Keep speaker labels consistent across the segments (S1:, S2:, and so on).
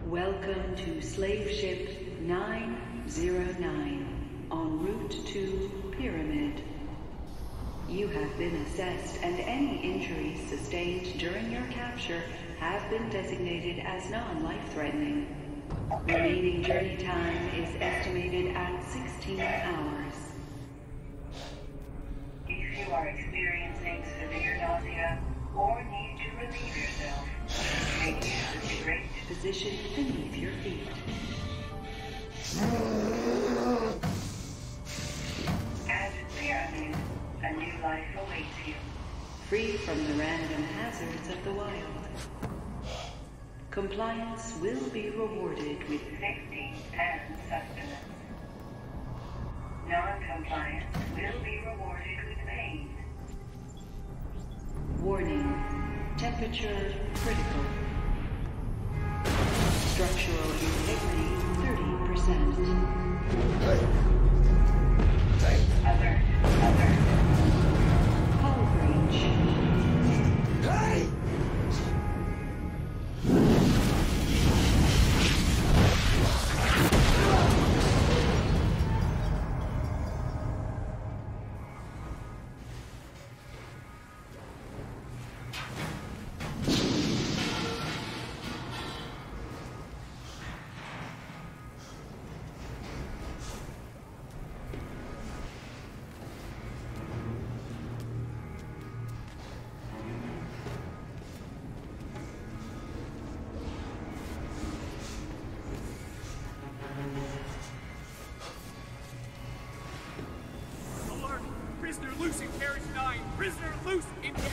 S1: Welcome to Slave Ship 909, en route to Pyramid. You have been assessed, and any injuries sustained during your capture have been designated as non-life-threatening. Remaining journey time is estimated at 16 hours.
S2: If you are experiencing severe nausea or need to relieve yourself, make the straight
S1: Position beneath your feet.
S2: At Pyramid, a new life awaits you.
S1: Free from the random hazards of the wild. Compliance will be rewarded with
S2: safety and sustenance. Non-compliance will be rewarded with pain.
S1: warning. Temperature critical. Structural integrity 30%.
S2: Alert. Alert.
S1: Hull breach.
S3: Hey!
S4: Alert! Prisoner loose in carriage 9! Prisoner loose in carriage...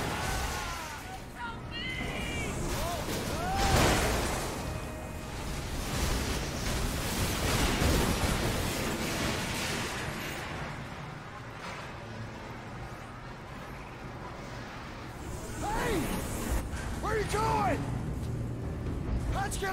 S4: Help me!
S3: Hey! Where are you going? Let's go!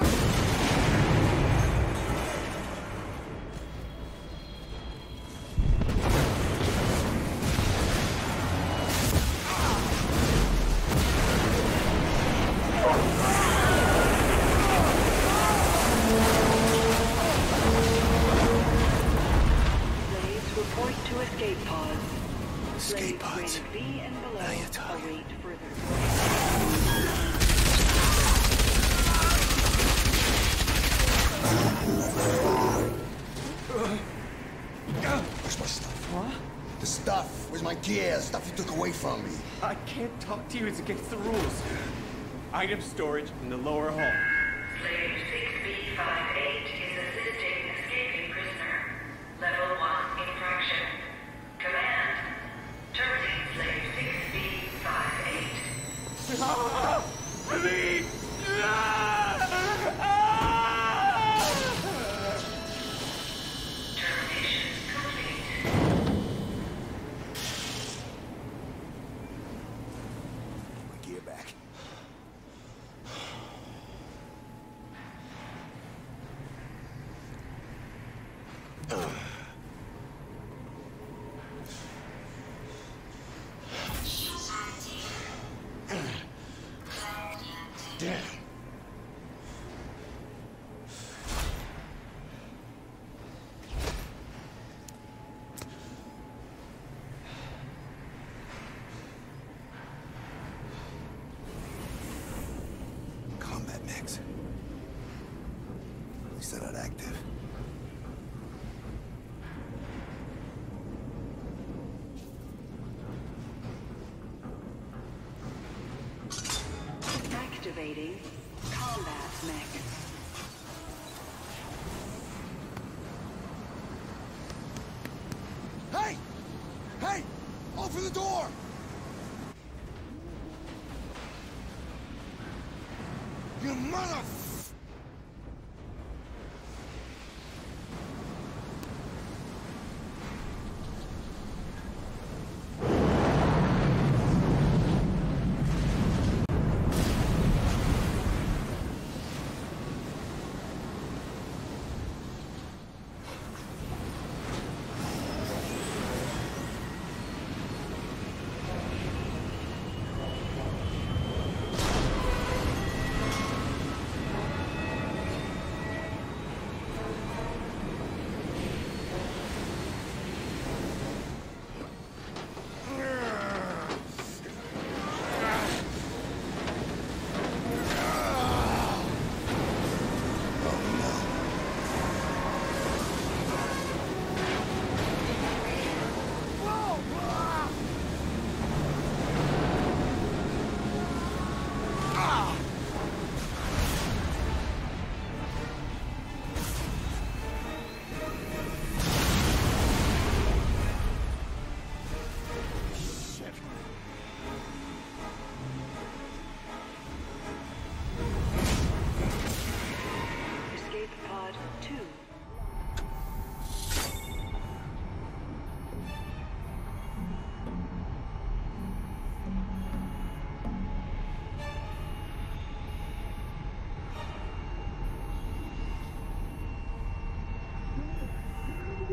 S1: Slaves report to escape pods.
S3: Escape pods.
S1: Slaves rated B and below
S3: Now you're talking.
S1: await further.
S3: Where's my stuff?
S4: What?
S3: The stuff. Where's my gear? Stuff you took away from me.
S4: I can't talk to you, it's against the rules. Item storage in the lower hall.
S2: Slave 6B58 is assisting escaping prisoner. Level 1 infraction. Command. Terminate Slave 6B58.
S4: Please!
S2: Termination complete.
S3: My gear back. Damn. Combat mechs. At least they're not active.
S1: Activating combat mech.
S3: Hey! Hey! Open the door! You mother...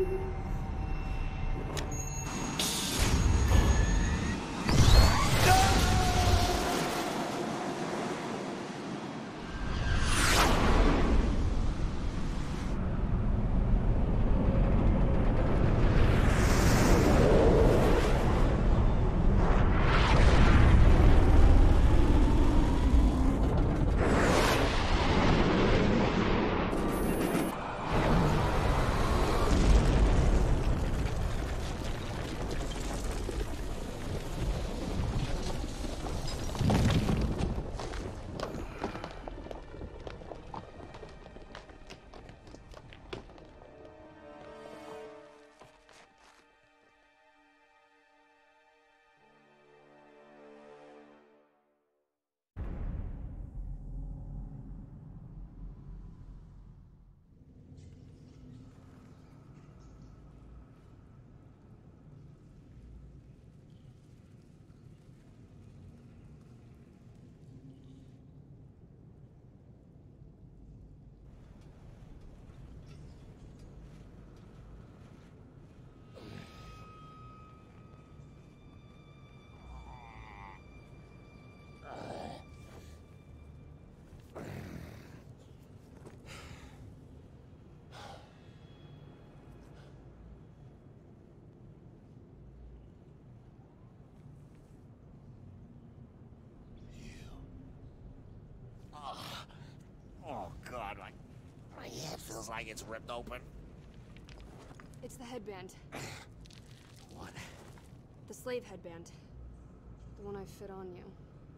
S5: Oh god, my head feels like it's ripped open.
S6: It's the headband.
S5: What?
S6: The slave headband. The one I fit on you.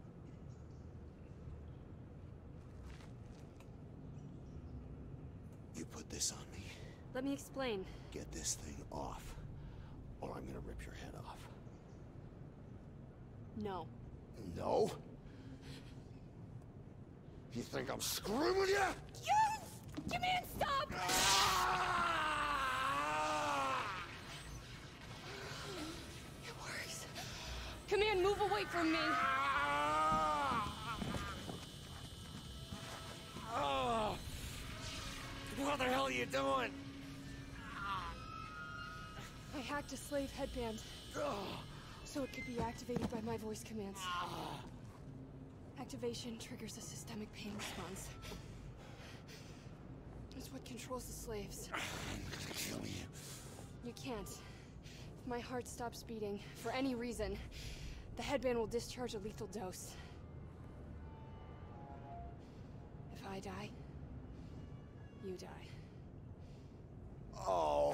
S3: You put this on me.
S6: Let me explain.
S3: Get this thing off, or I'm gonna rip your head off.
S6: No.
S3: No? You think I'm screwing with you?
S6: Yes! Come in, stop! It works. Come in, move away from me.
S5: Oh, what the hell are you doing?
S6: I hacked a slave headband, so it could be activated by my voice commands. Activation triggers a systemic pain response. It's what controls the slaves.
S3: I'm gonna kill you.
S6: You can't. If my heart stops beating, for any reason, the headband will discharge a lethal dose. If I die, you die.
S3: Oh.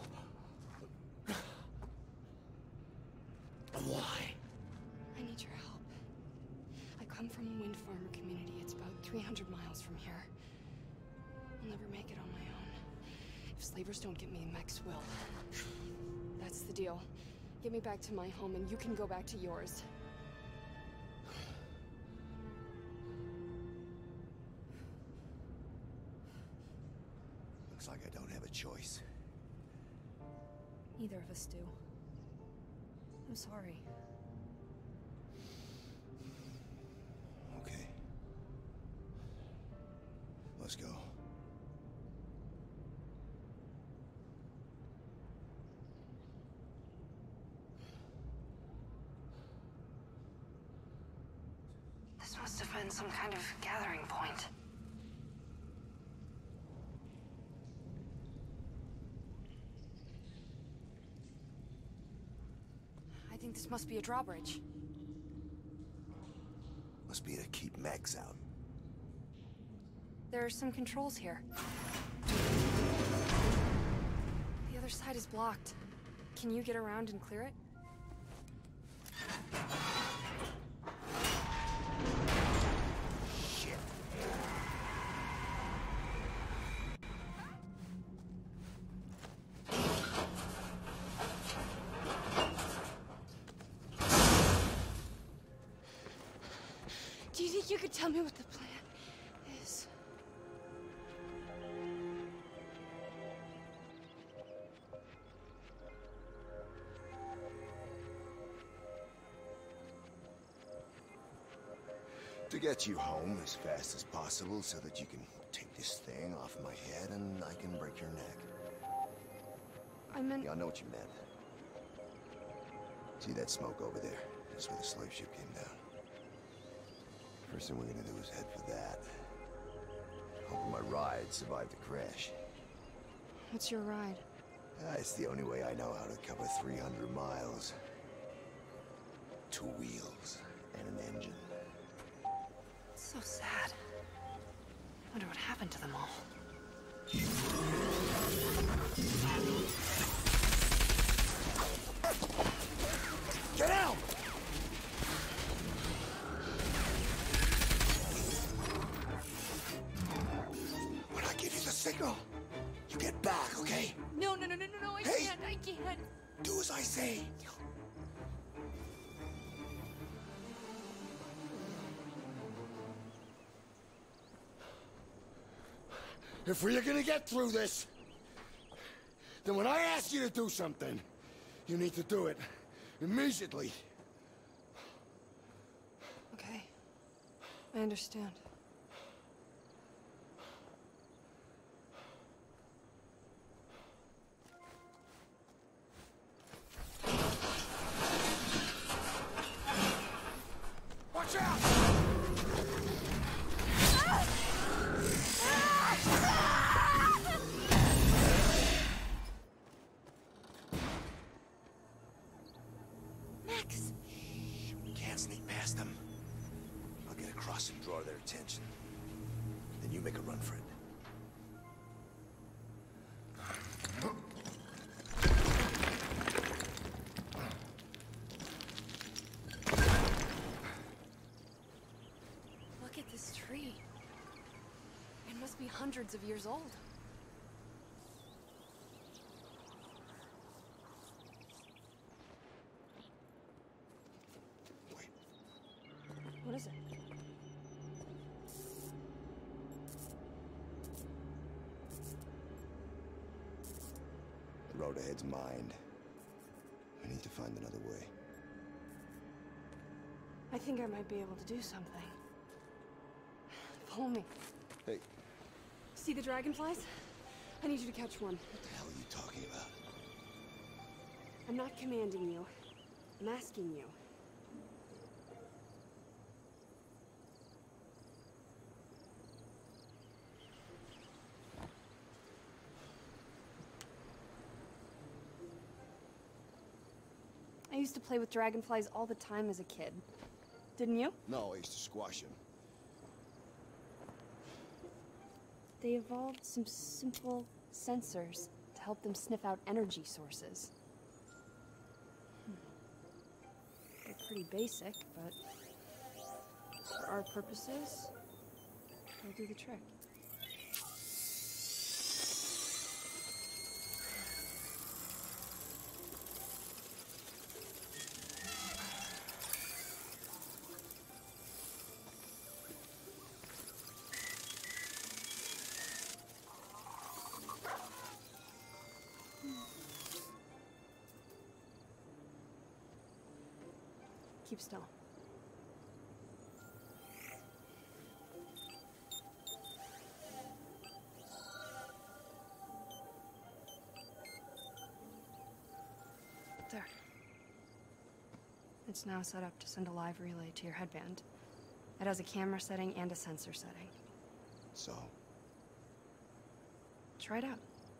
S3: Why?
S6: I need your help. I come from a wind farmer community. It's about 300 miles from here. I'll never make it on my own. If slavers don't get me, Mechs will. That's the deal. Get me back to my home and you can go back to yours.
S3: Looks like I don't have a choice.
S6: Neither of us do. I'm sorry.
S3: Okay. Let's go.
S6: This must have been some kind of gathering point. I think this must be a drawbridge.
S3: Must be to keep Mechs out.
S6: There are some controls here. The other side is blocked. Can you get around and clear it?
S3: Shit.
S6: Do you think you could tell me what the plan is?
S3: To get you home as fast as possible so that you can take this thing off my head and I can break your neck.
S6: I meant...
S3: Yeah, I know what you meant. See that smoke over there? That's where the slave ship came down. First thing we're gonna do is head for that. Hoping my ride survived the crash.
S6: What's your ride?
S3: It's the only way I know how to cover 300 miles. 2 wheels and an engine.
S6: It's so sad. Wonder what happened to them all.
S3: Get out! When I give you the signal, you get back, okay?
S6: No, I
S3: Hey!
S6: can't, I can't.
S3: Do as I say. If we're gonna get through this, then when I ask you to do something, you need to do it immediately.
S6: Okay. I understand.
S3: Watch out!
S6: Mechs!
S3: We can't sneak past them. I'll get across and draw their attention. Then you make a run for it.
S6: Look at this tree. It must be hundreds of years old.
S3: Wait.
S6: What is it?
S3: The road ahead's mined. We need to find another way.
S6: I think I might be able to do something. Follow me.
S3: Hey,
S6: See the dragonflies? I need you to catch one.
S3: what the hell are you talking about?
S6: I'm not commanding you. I'm asking you. I used to play with dragonflies all the time as a kid. Didn't you?
S3: No, I used to squash him.
S6: They evolved some simple sensors to help them sniff out energy sources. They're pretty basic, but for our purposes, they'll do the trick. Keep still. There. It's now set up to send a live relay to your headband. It has a camera setting and a sensor setting.
S3: So?
S6: Try it out.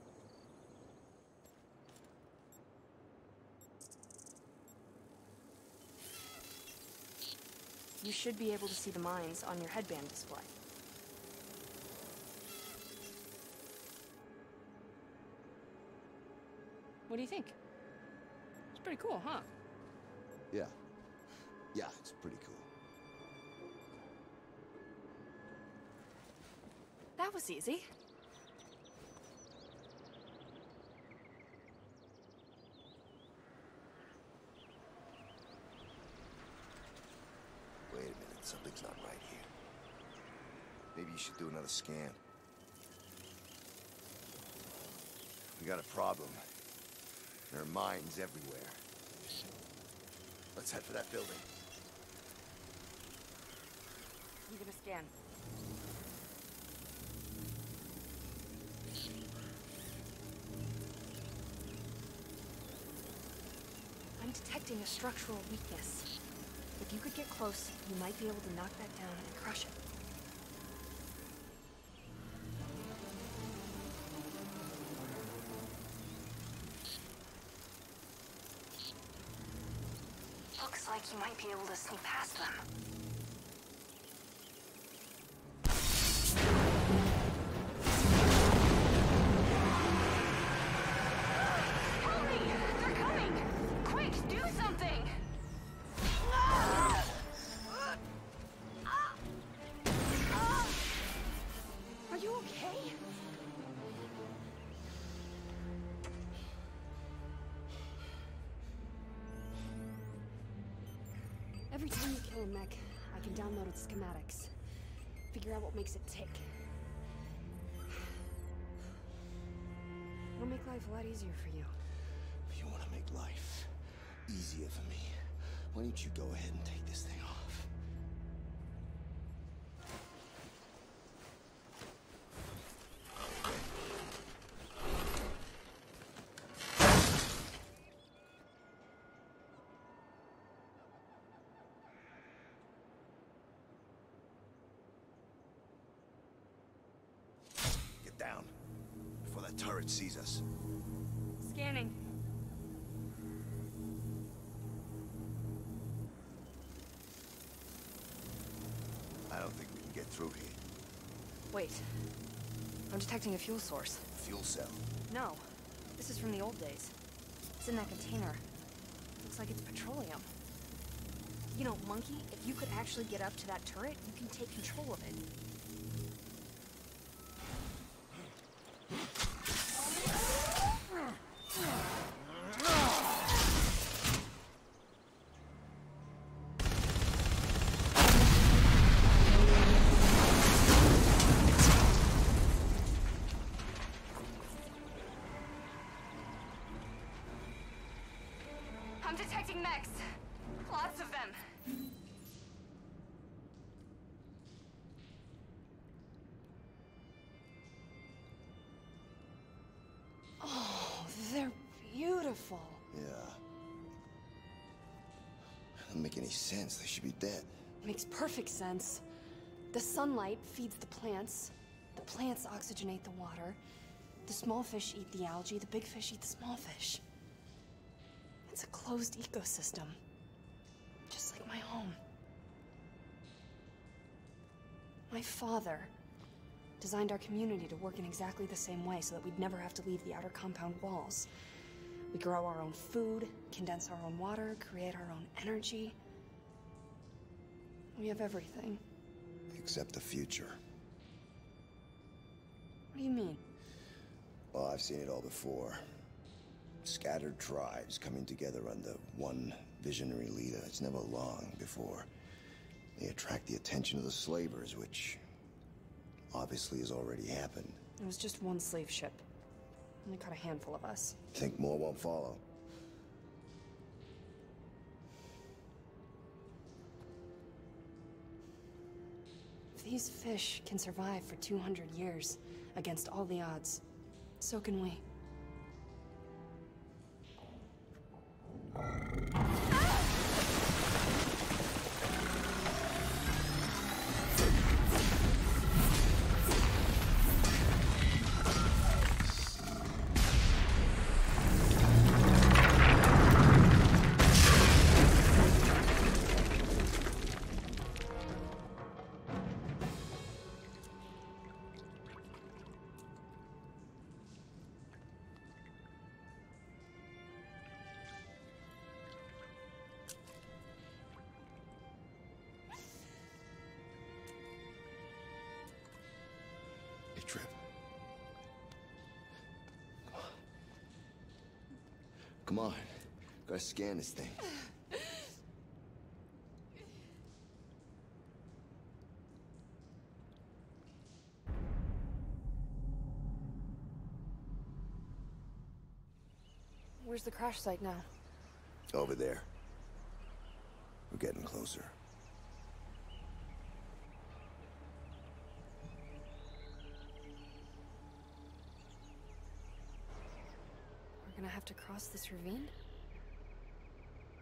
S6: You should be able to see the mines on your headband display. What do you think? It's pretty cool, huh?
S3: Yeah. Yeah, it's pretty cool.
S6: That was easy.
S3: Wait a minute, something's not right here. Maybe you should do another scan. We got a problem. There are mines everywhere. Let's head for that building.
S6: I'm gonna scan. detecting a structural weakness. If you could get close, you might be able to knock that down and crush it. Looks like you might be able to sneak past them. Every time you kill a mech, I can download its schematics. Figure out what makes it tick. It'll make life a lot easier for you.
S3: If you want to make life easier for me, why don't you go ahead and take this thing off? Down before that turret sees us.
S6: Scanning.
S3: I don't think we can get through here.
S6: Wait. I'm detecting a fuel source.
S3: Fuel cell.
S6: No. This is from the old days. It's in that container. Looks like it's petroleum. You know, Monkey, if you could actually get up to that turret, you can take control of it. I'm detecting mechs. Lots of them. Oh, they're beautiful.
S3: Yeah. Doesn't make any sense. They should be dead.
S6: Makes perfect sense. The sunlight feeds the plants oxygenate the water, the small fish eat the algae, the big fish eat the small fish. It's a closed ecosystem. Just like my home. My father designed our community to work in exactly the same way so that we'd never have to leave the outer compound walls. We grow our own food, condense our own water, create our own energy. We have everything.
S3: Except the future.
S6: What do you mean?
S3: Well, I've seen it all before. Scattered tribes coming together under one visionary leader. It's never long before they attract the attention of the slavers, which obviously has already happened.
S6: It was just one slave ship. Only caught a handful of us.
S3: Think more won't follow?
S6: If these fish can survive for 200 years against all the odds, so can we.
S3: Trip. Come on. Gotta scan this thing.
S6: Where's the crash site now?
S3: Over there. We're getting closer.
S6: We're gonna have to cross this ravine?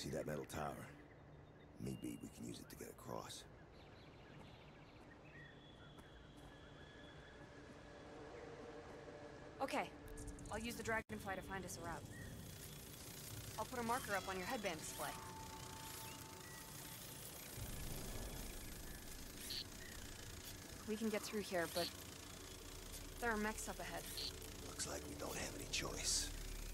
S3: See that metal tower? Maybe we can use it to get across.
S6: Okay, I'll use the dragonfly to find us a route. I'll put a marker up on your headband display. We can get through here, but there are mechs up ahead.
S3: Looks like we don't have any choice.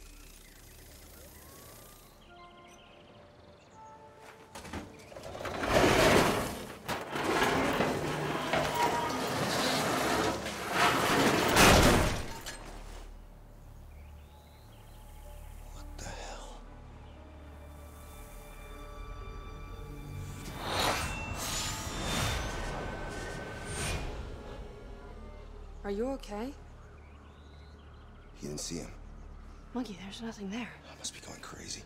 S6: Are you okay?
S3: You didn't see him?
S6: Monkey, there's nothing there.
S3: I must be going crazy.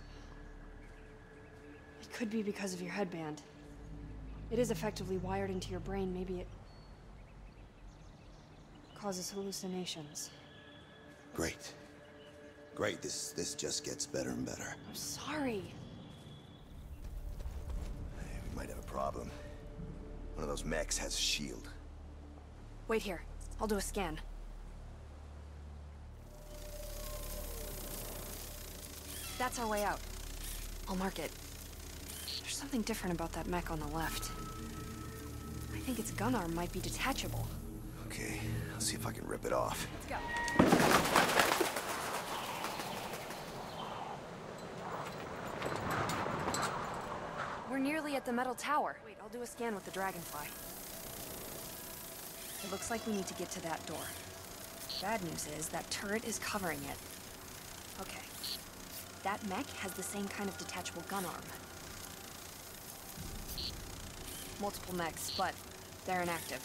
S6: It could be because of your headband. It is effectively wired into your brain. Maybe it causes hallucinations.
S3: Great. Great, this just gets better and better.
S6: I'm sorry.
S3: Hey, we might have a problem. One of those mechs has a shield.
S6: Wait here. I'll do a scan. That's our way out. I'll mark it. There's something different about that mech on the left. I think its gun arm might be detachable.
S3: Okay, I'll see if I can rip it off.
S6: Let's go. We're nearly at the metal tower. Wait, I'll do a scan with the dragonfly. It looks like we need to get to that door. Bad news is that turret is covering it. Okay. That mech has the same kind of detachable gun arm. Multiple mechs, but they're inactive.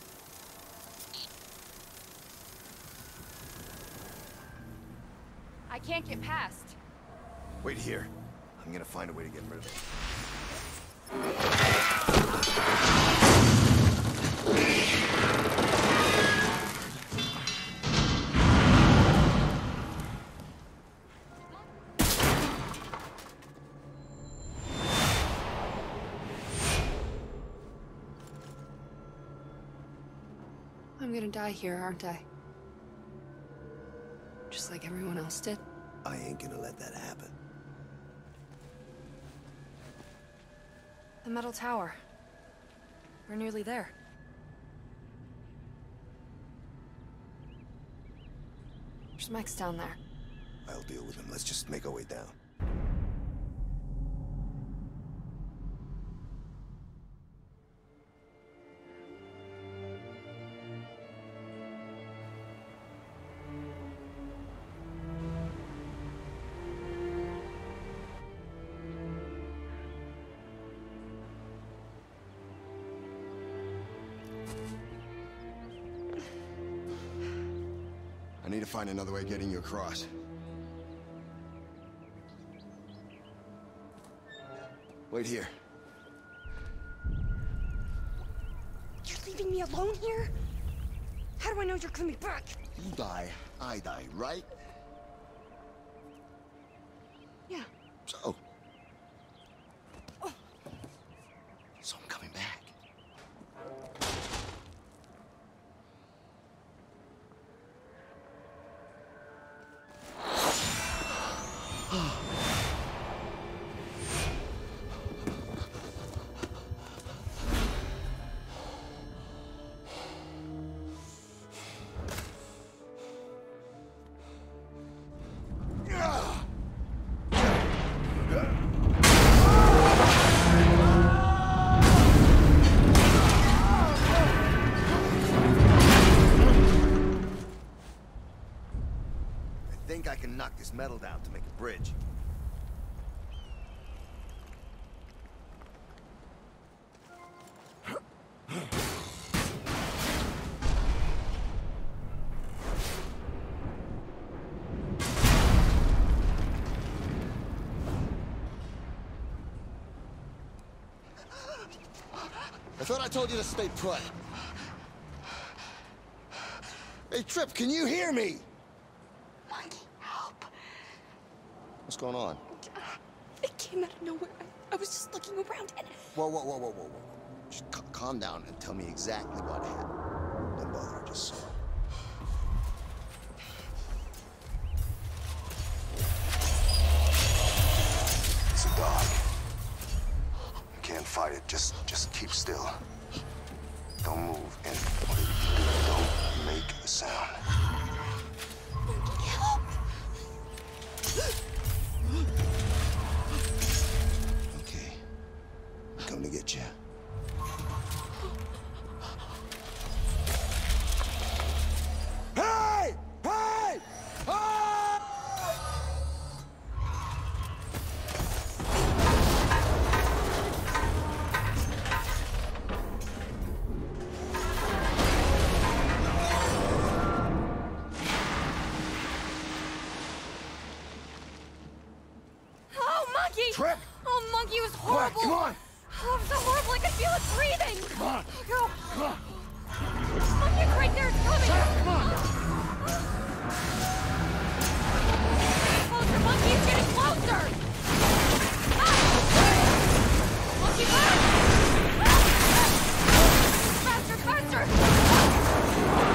S6: I can't get past.
S3: Wait here. I'm gonna find a way to get rid of it.
S6: I'm gonna die here, aren't I? Just like everyone else did.
S3: I ain't gonna let that happen.
S6: The metal tower. We're nearly there. There's mechs down there.
S3: I'll deal with them. Let's just make our way down. I need to find another way of getting you across. Wait here.
S6: You're leaving me alone here? How do I know you're coming back?
S3: You die, I die, right?
S6: Yeah.
S3: So I'm coming back. I think I can knock this metal down to make a bridge. I thought I told you to stay put. Hey, Trip, can you hear me?
S6: Monkey, help.
S3: What's going on?
S6: It came out of nowhere. I was just looking around and...
S3: Whoa. Just calm down and tell me exactly what happened. Don't bother, I just saw it. It's a dog. You can't fight it. Just keep still. Don't move, and whatever you do, don't make a sound.
S6: Help!
S3: Okay. Come to get you. Hey! Hey!
S6: Oh, Monkey!
S3: Trip!
S6: Oh, Monkey was horrible!
S3: Come on!
S6: Oh, it was so horrible, I could feel it breathing!
S3: Come on!
S6: Go!
S3: Come on!
S6: Monkey, it's right there, it's coming!
S3: Come on!
S6: Closer, Monkey, it's getting closer! Monkey, run! Faster, faster!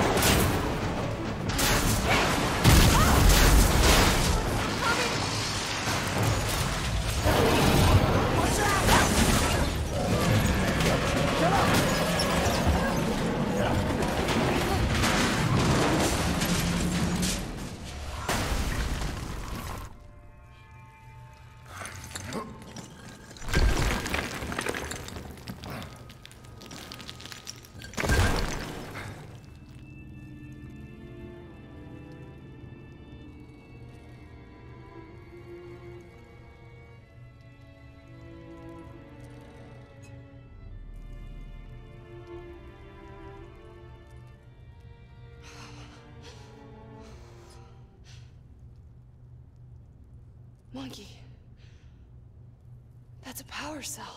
S6: Monkey. That's a power cell.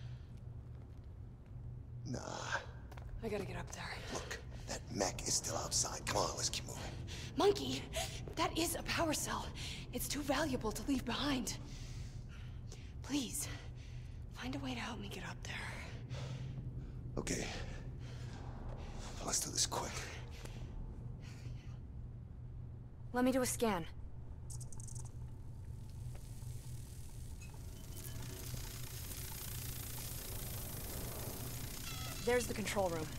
S3: Nah.
S6: I gotta get up there.
S3: Look, that mech is still outside. Come on, let's keep moving.
S6: Monkey, that is a power cell. It's too valuable to leave behind. Please, find a way to help me get up there.
S3: Okay. Let's do this quick.
S6: Let me do a scan. There's the control room.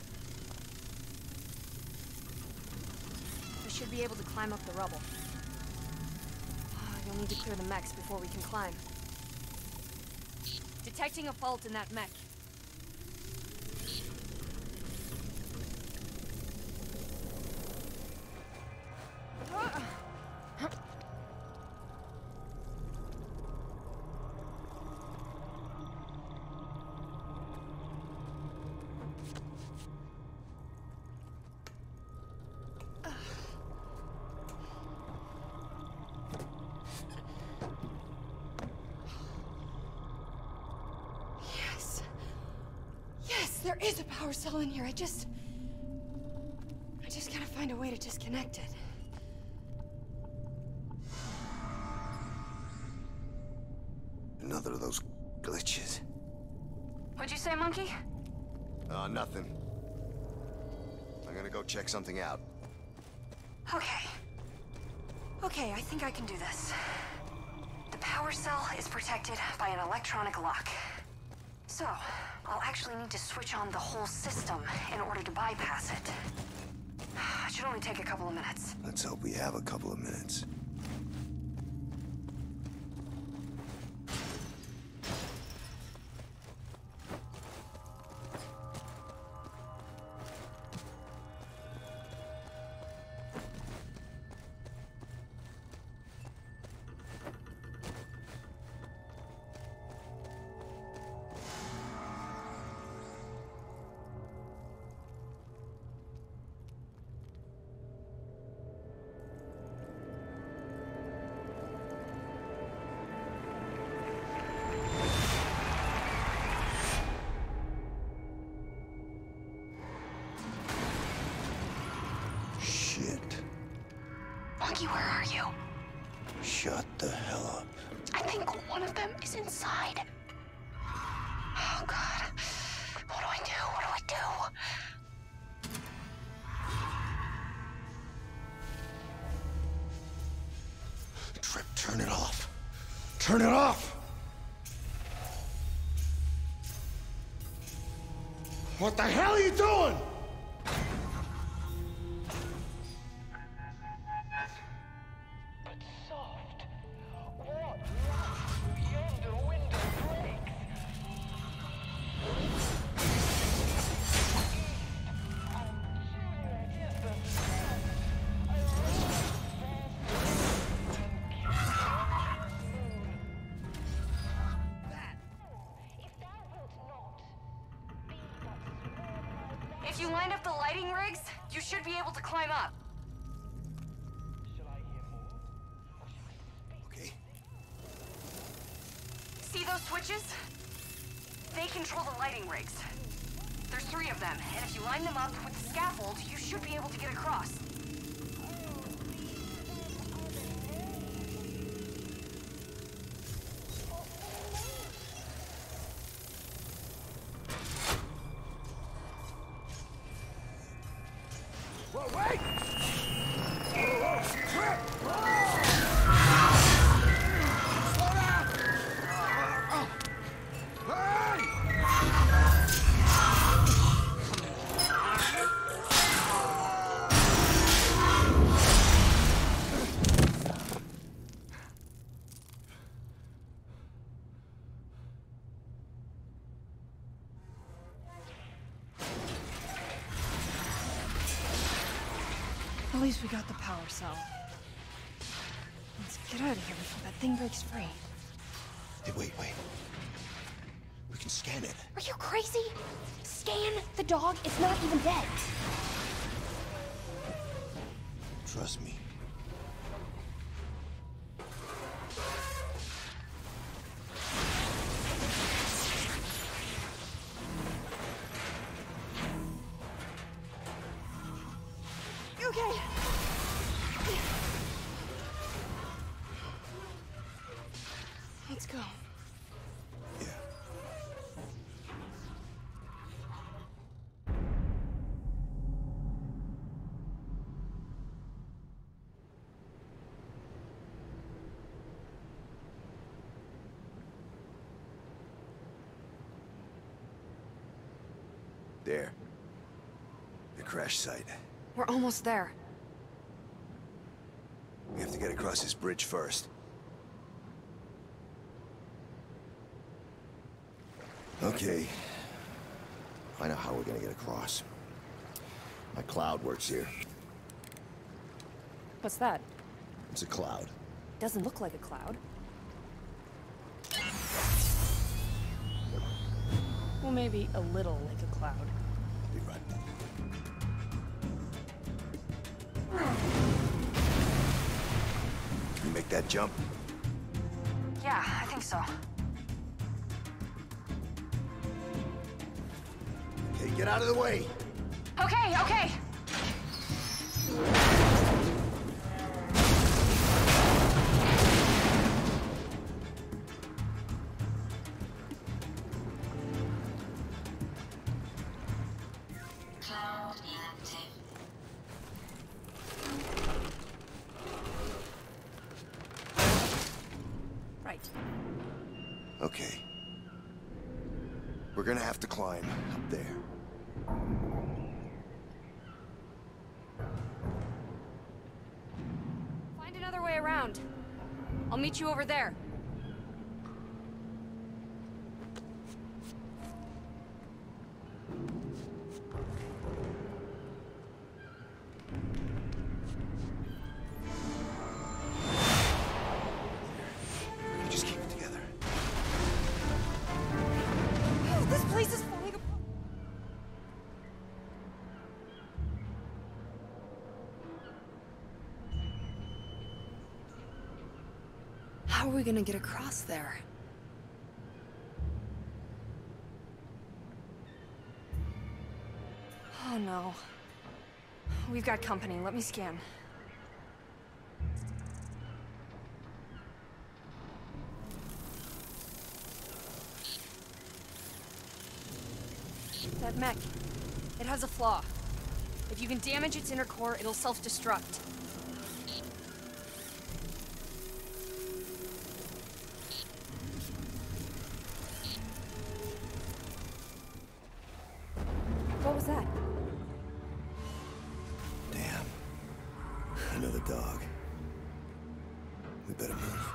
S6: We should be able to climb up the rubble. You'll need to clear the mechs before we can climb. Detecting a fault in that mech. There is a power cell in here. I just gotta find a way to disconnect it.
S3: Another of those glitches.
S6: What'd you say, Monkey?
S3: Nothing. I'm gonna go check something out.
S6: Okay, I think I can do this. The power cell is protected by an electronic lock. So, I'll actually need to switch on the whole system in order to bypass it. It should only take a couple of minutes.
S3: Let's hope we have a couple of minutes.
S6: Monkey, where are you?
S3: Shut the hell up.
S6: I think one of them is inside. Oh, God. What do I do? What do I do?
S3: Trip, turn it off. Turn it off! What the hell are you doing?
S6: If you lined up the lighting rigs, you should be able to climb up.
S3: Okay.
S6: See those switches? They control the lighting rigs. There's 3 of them, and if you line them up with the scaffold, you should be able to get across.
S7: At least we got the power cell. Let's get out of here before that thing breaks free.
S3: Hey, wait. We can scan it.
S6: Are you crazy? Scan the dog? It's not even dead.
S3: Trust me.
S7: Okay. Let's go.
S3: Yeah. There. The crash site.
S7: We're almost there.
S3: We have to get across this bridge first. Okay. I know how we're gonna get across. My cloud works here.
S7: What's that?
S3: It's a cloud.
S7: Doesn't look like a cloud. Well, maybe a little like a cloud.
S3: I'll be right back. You make that jump?
S6: Yeah, I think so.
S3: Okay, get out of the way.
S6: Okay.
S2: Cloud inactive.
S7: Right.
S3: Okay. We're gonna have to climb up there.
S7: Find another way around. I'll meet you over there.
S3: Just keep it together.
S7: This place is falling apart. How are we gonna get across there? Oh no. We've got company. Let me scan. That mech, it has a flaw. If you can damage its inner core, it'll self-destruct. What was that?
S3: Damn. Another dog. We better move.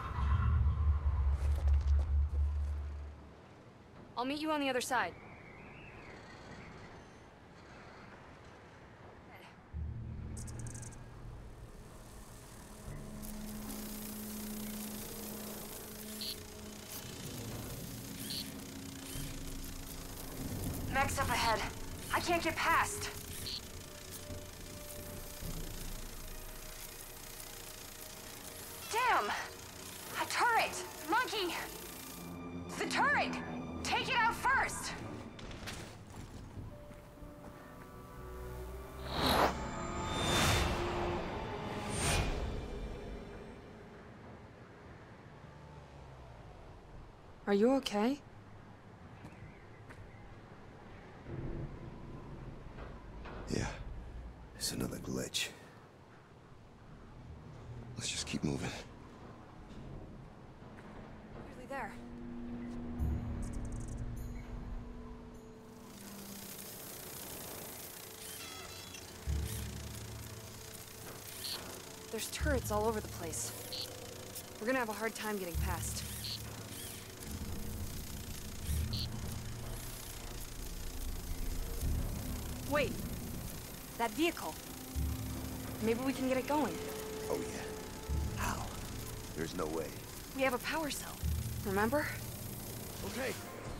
S7: I'll meet you on the other side. Mechs up ahead. I can't get past. Damn! A turret! Monkey! The turret! Take it out first! Are you okay?
S3: Yeah. It's another glitch. Let's just keep moving.
S7: Nearly there. There's turrets all over the place. We're gonna have a hard time getting past. Wait. That vehicle. Maybe we can get it going.
S3: Oh yeah. How? There's no way.
S7: We have a power cell. Remember?
S3: Okay.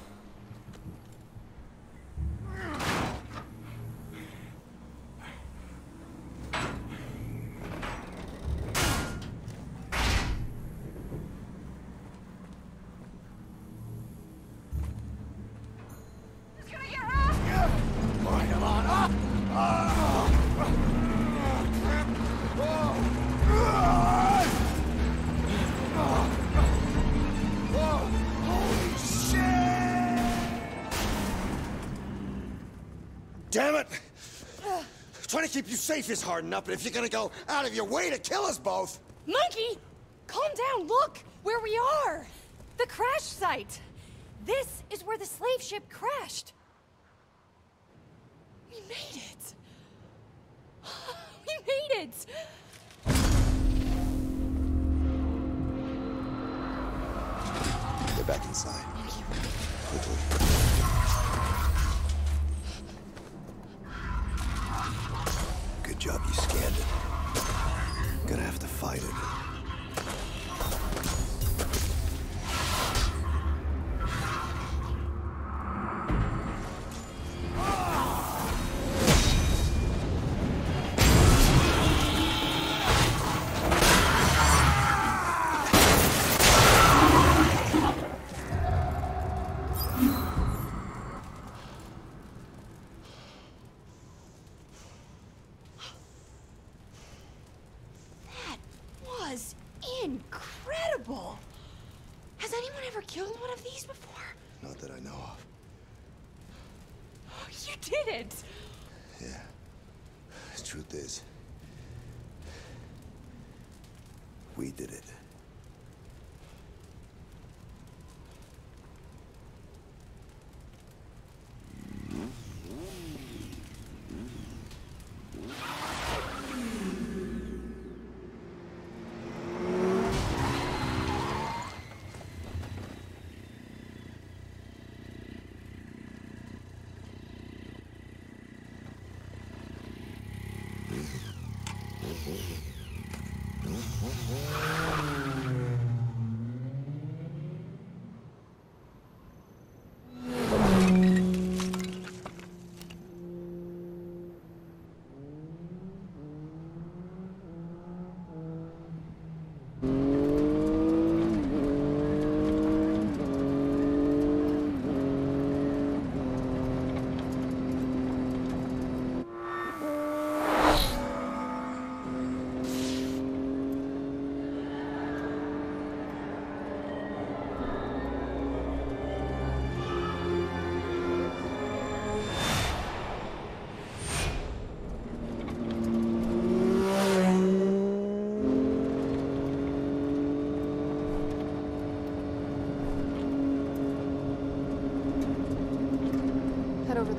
S7: It's gonna get rough!
S3: Come on, up! Holy shit! Damn it! Trying to keep you safe is hard enough, but if you're gonna go out of your way to kill us both...
S6: Monkey! Calm down, look! Where we are! The crash site! This is where the slave ship crashed! We made it! We made it!
S3: Get back inside. Quickly. Good job, you scanned it. Gonna have to fight it.
S6: Incredible! Has anyone ever killed one of these before?
S3: Not that I know of.
S6: Oh, you did it!
S3: Yeah. The truth is, we did it.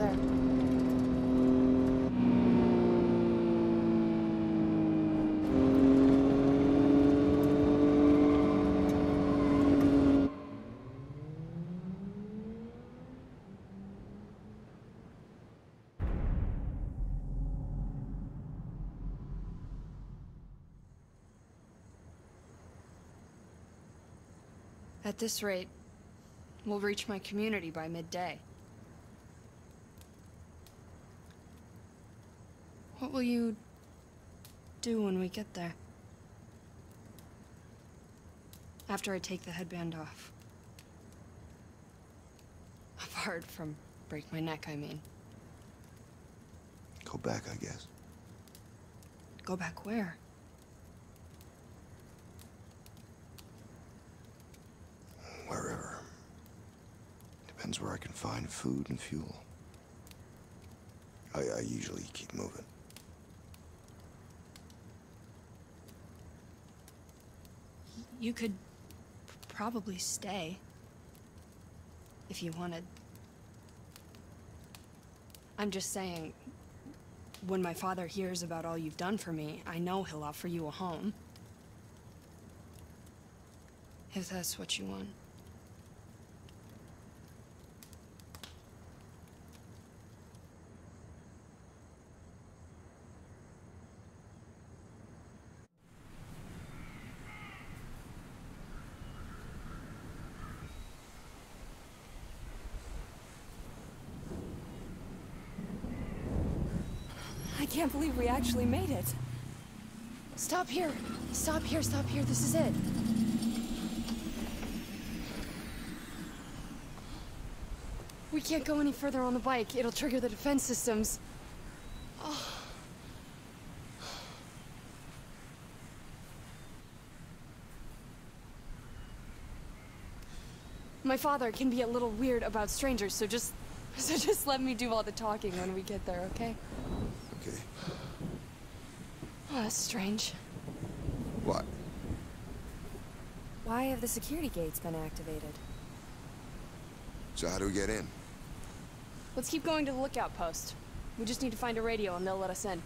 S6: there. At this rate, we'll reach my community by midday. What will you do when we get there? After I take the headband off. Apart from break my neck, I mean.
S3: Go back, I guess.
S6: Go back where?
S3: Wherever. Depends where I can find food and fuel. I usually keep moving.
S6: You could probably stay. If you wanted. I'm just saying, when my father hears about all you've done for me, I know he'll offer you a home. If that's what you want. I can't believe we actually made it. Stop here. Stop here, stop here. This is it. We can't go any further on the bike. It'll trigger the defense systems. Oh. My father can be a little weird about strangers, so just let me do all the talking when we get there, okay?
S3: Okay.
S6: Oh, that's strange.
S3: What?
S6: Why have the security gates been activated?
S3: So how do we get in?
S6: Let's keep going to the lookout post. We just need to find a radio and they'll let us in.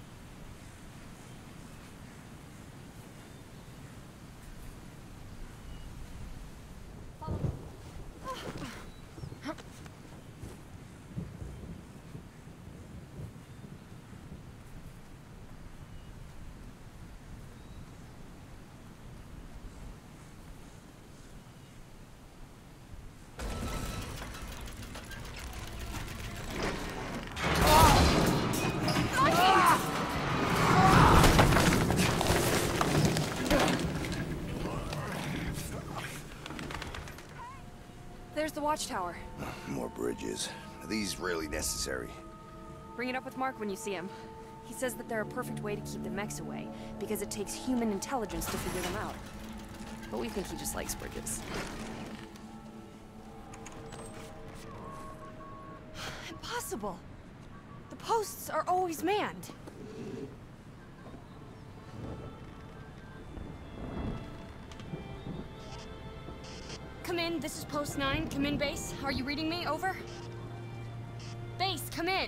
S6: There's the watchtower.
S3: More bridges. Are these really necessary?
S6: Bring it up with Mark when you see him. He says that they're a perfect way to keep the Mechs away, because it takes human intelligence to figure them out. But we think he just likes bridges. Impossible! The posts are always manned. Come in, this is post 9. Come in, base. Are you reading me? Over? Base, come in!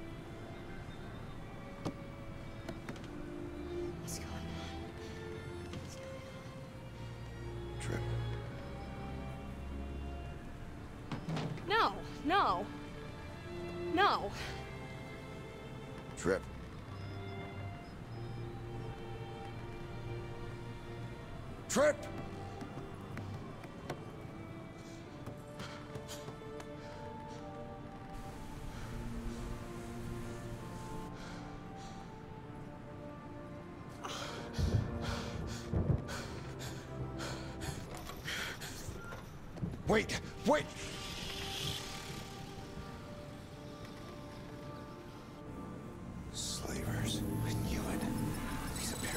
S6: What's going on? What's going on?
S3: Trip.
S6: No, no. No.
S3: Trip. Trip! Wait! Wait! Slavers. I knew it. These appear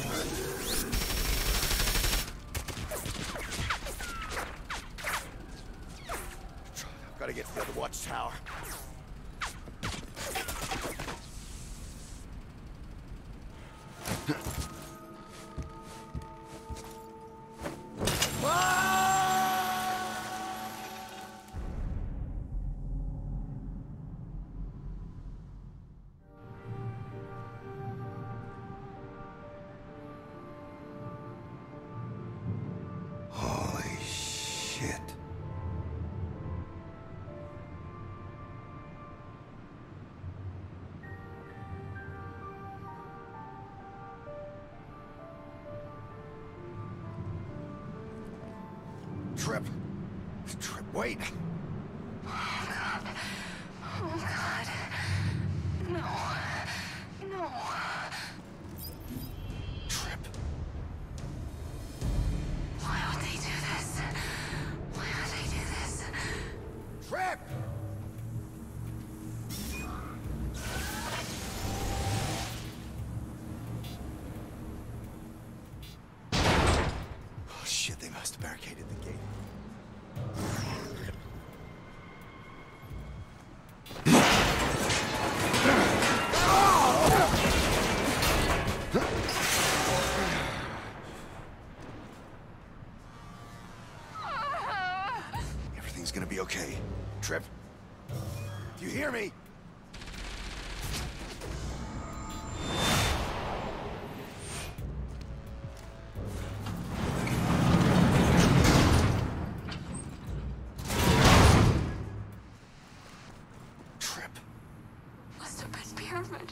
S3: I've got to get to the other watchtower. Trip. Trip, wait.
S6: Oh, God. Oh, God. No. No.
S3: Trip.
S6: Why would they do this? Why would they do this?
S3: Trip! Oh, shit, they must have barricaded the gate. Everything's gonna be okay. Trip. Do you hear me? Trip.
S6: Must have been Pyramid.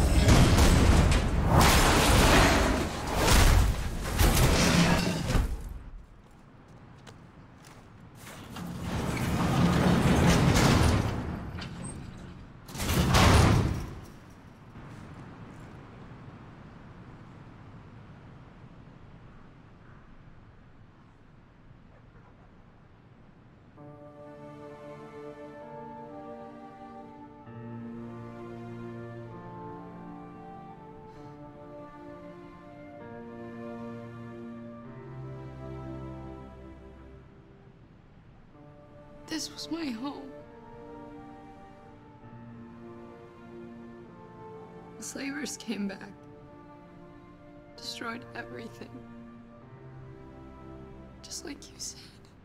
S6: This was my home. The slavers came back, destroyed everything. Just like you said.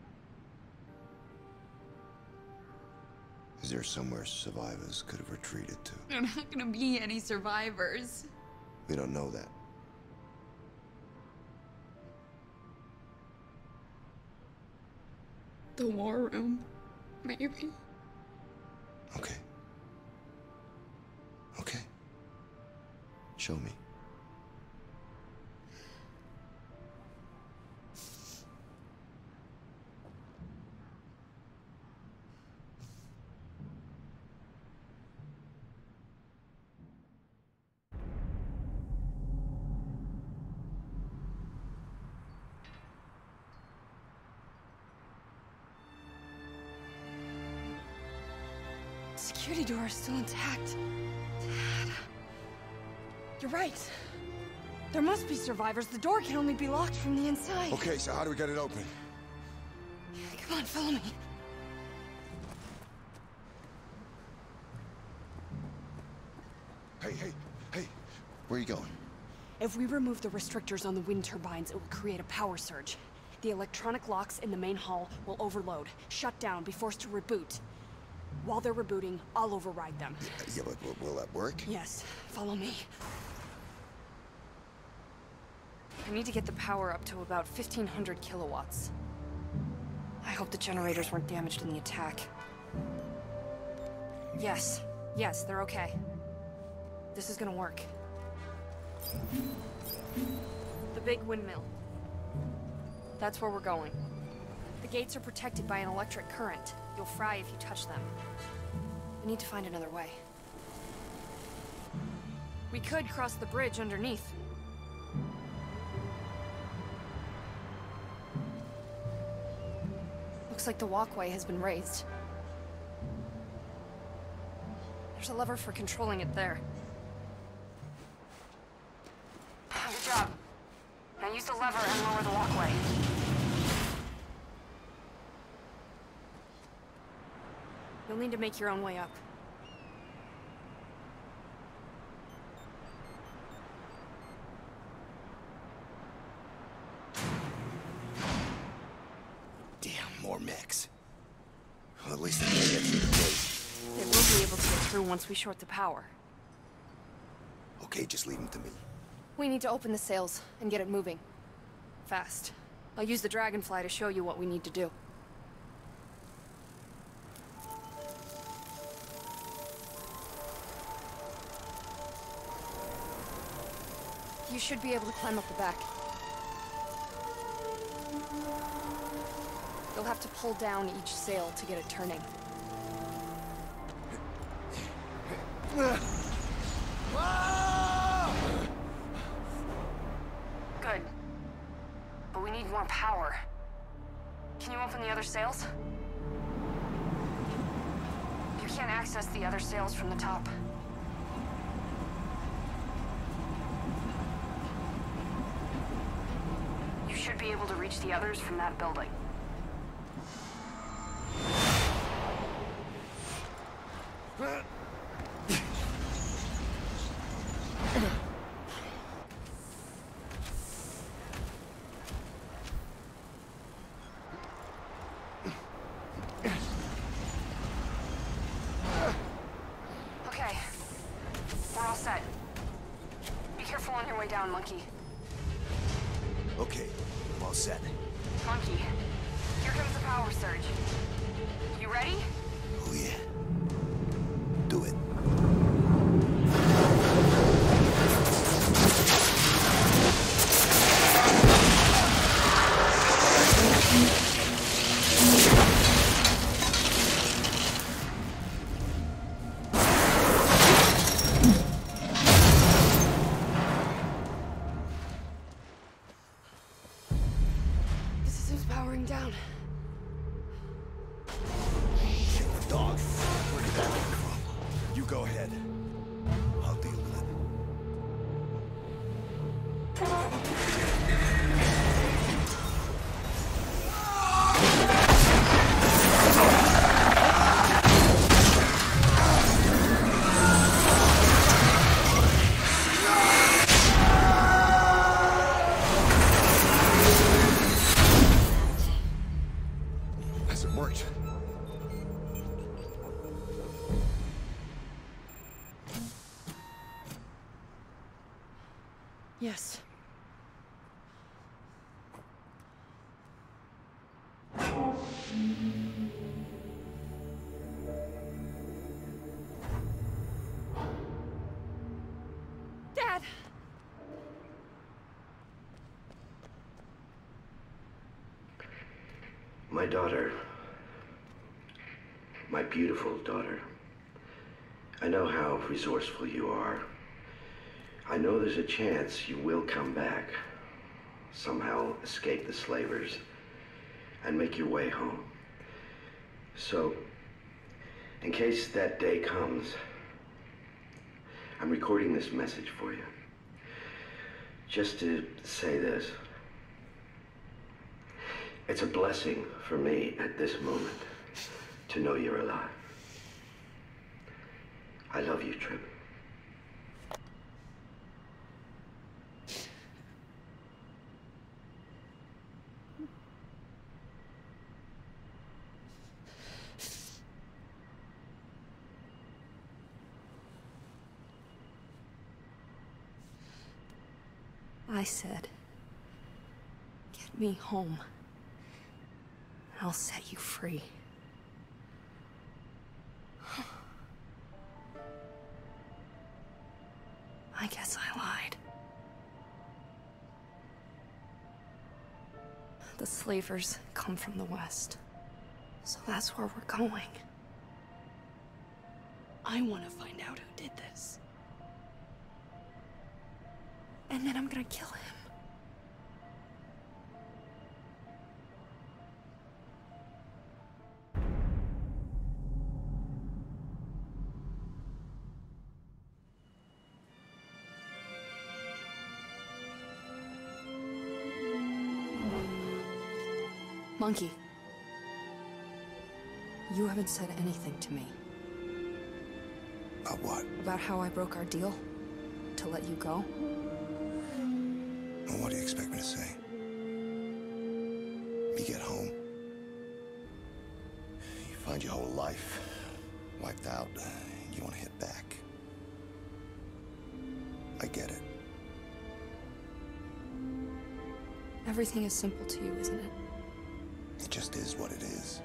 S3: Is there somewhere survivors could have retreated to?
S6: There are not gonna be any survivors.
S3: We don't know that.
S6: The war room, maybe.
S3: Okay. Okay. Show me.
S6: Security door is still intact. Dad. You're right. There must be survivors. The door can only be locked from the inside.
S3: Okay, so how do we get it open?
S6: Come on, follow me.
S3: Hey, where are you going?
S6: If we remove the restrictors on the wind turbines, it will create a power surge. The electronic locks in the main hall will overload, shut down, be forced to reboot. While they're rebooting, I'll override them.
S3: Yeah, but will that work?
S6: Yes, follow me. I need to get the power up to about 1,500 kilowatts. I hope the generators weren't damaged in the attack. Yes, they're okay. This is gonna work. The big windmill. That's where we're going. The gates are protected by an electric current. You'll fry if you touch them. We need to find another way. We could cross the bridge underneath. Looks like the walkway has been raised. There's a lever for controlling it there. Good job. Now use the lever and lower the walkway. You'll need to make your own way up.
S3: Damn, more mechs. Well, at least they can't get through the gate.
S6: They will be able to get through once we short the power.
S3: Okay, just leave them to me.
S6: We need to open the sails and get it moving. Fast. I'll use the dragonfly to show you what we need to do. You should be able to climb up the back. You'll have to pull down each sail to get it turning. Good. But we need more power. Can you open the other sails? You can't access the other sails from the top. You should be able to reach the others from that building. Okay, we're all set. Be careful on your way down, Monkey.
S3: Okay, I'm all set.
S6: Monkey, here comes the power surge. You ready?
S3: Oh yeah. Do it.
S6: The system's powering down.
S3: Dog, where did that come from? You go ahead. I'll deal with it. Hasn't worked.
S6: Yes. Dad!
S8: My daughter. My beautiful daughter. I know how resourceful you are. I know there's a chance you will come back. Somehow escape the slavers and make your way home. So, in case that day comes, I'm recording this message for you. Just to say this. It's a blessing for me at this moment to know you're alive. I love you, Trip.
S6: I said, get me home. I'll set you free. I guess I lied. The slavers come from the west. So that's where we're going. I want to find out who did this. And then I'm gonna kill him. Monkey, you haven't said anything to me.
S3: About what?
S6: About how I broke our deal to let you go.
S3: Well, what do you expect me to say? You get home. You find your whole life wiped out. You want to hit back. I get it.
S6: Everything is simple to you, isn't it?
S3: It just is what it is.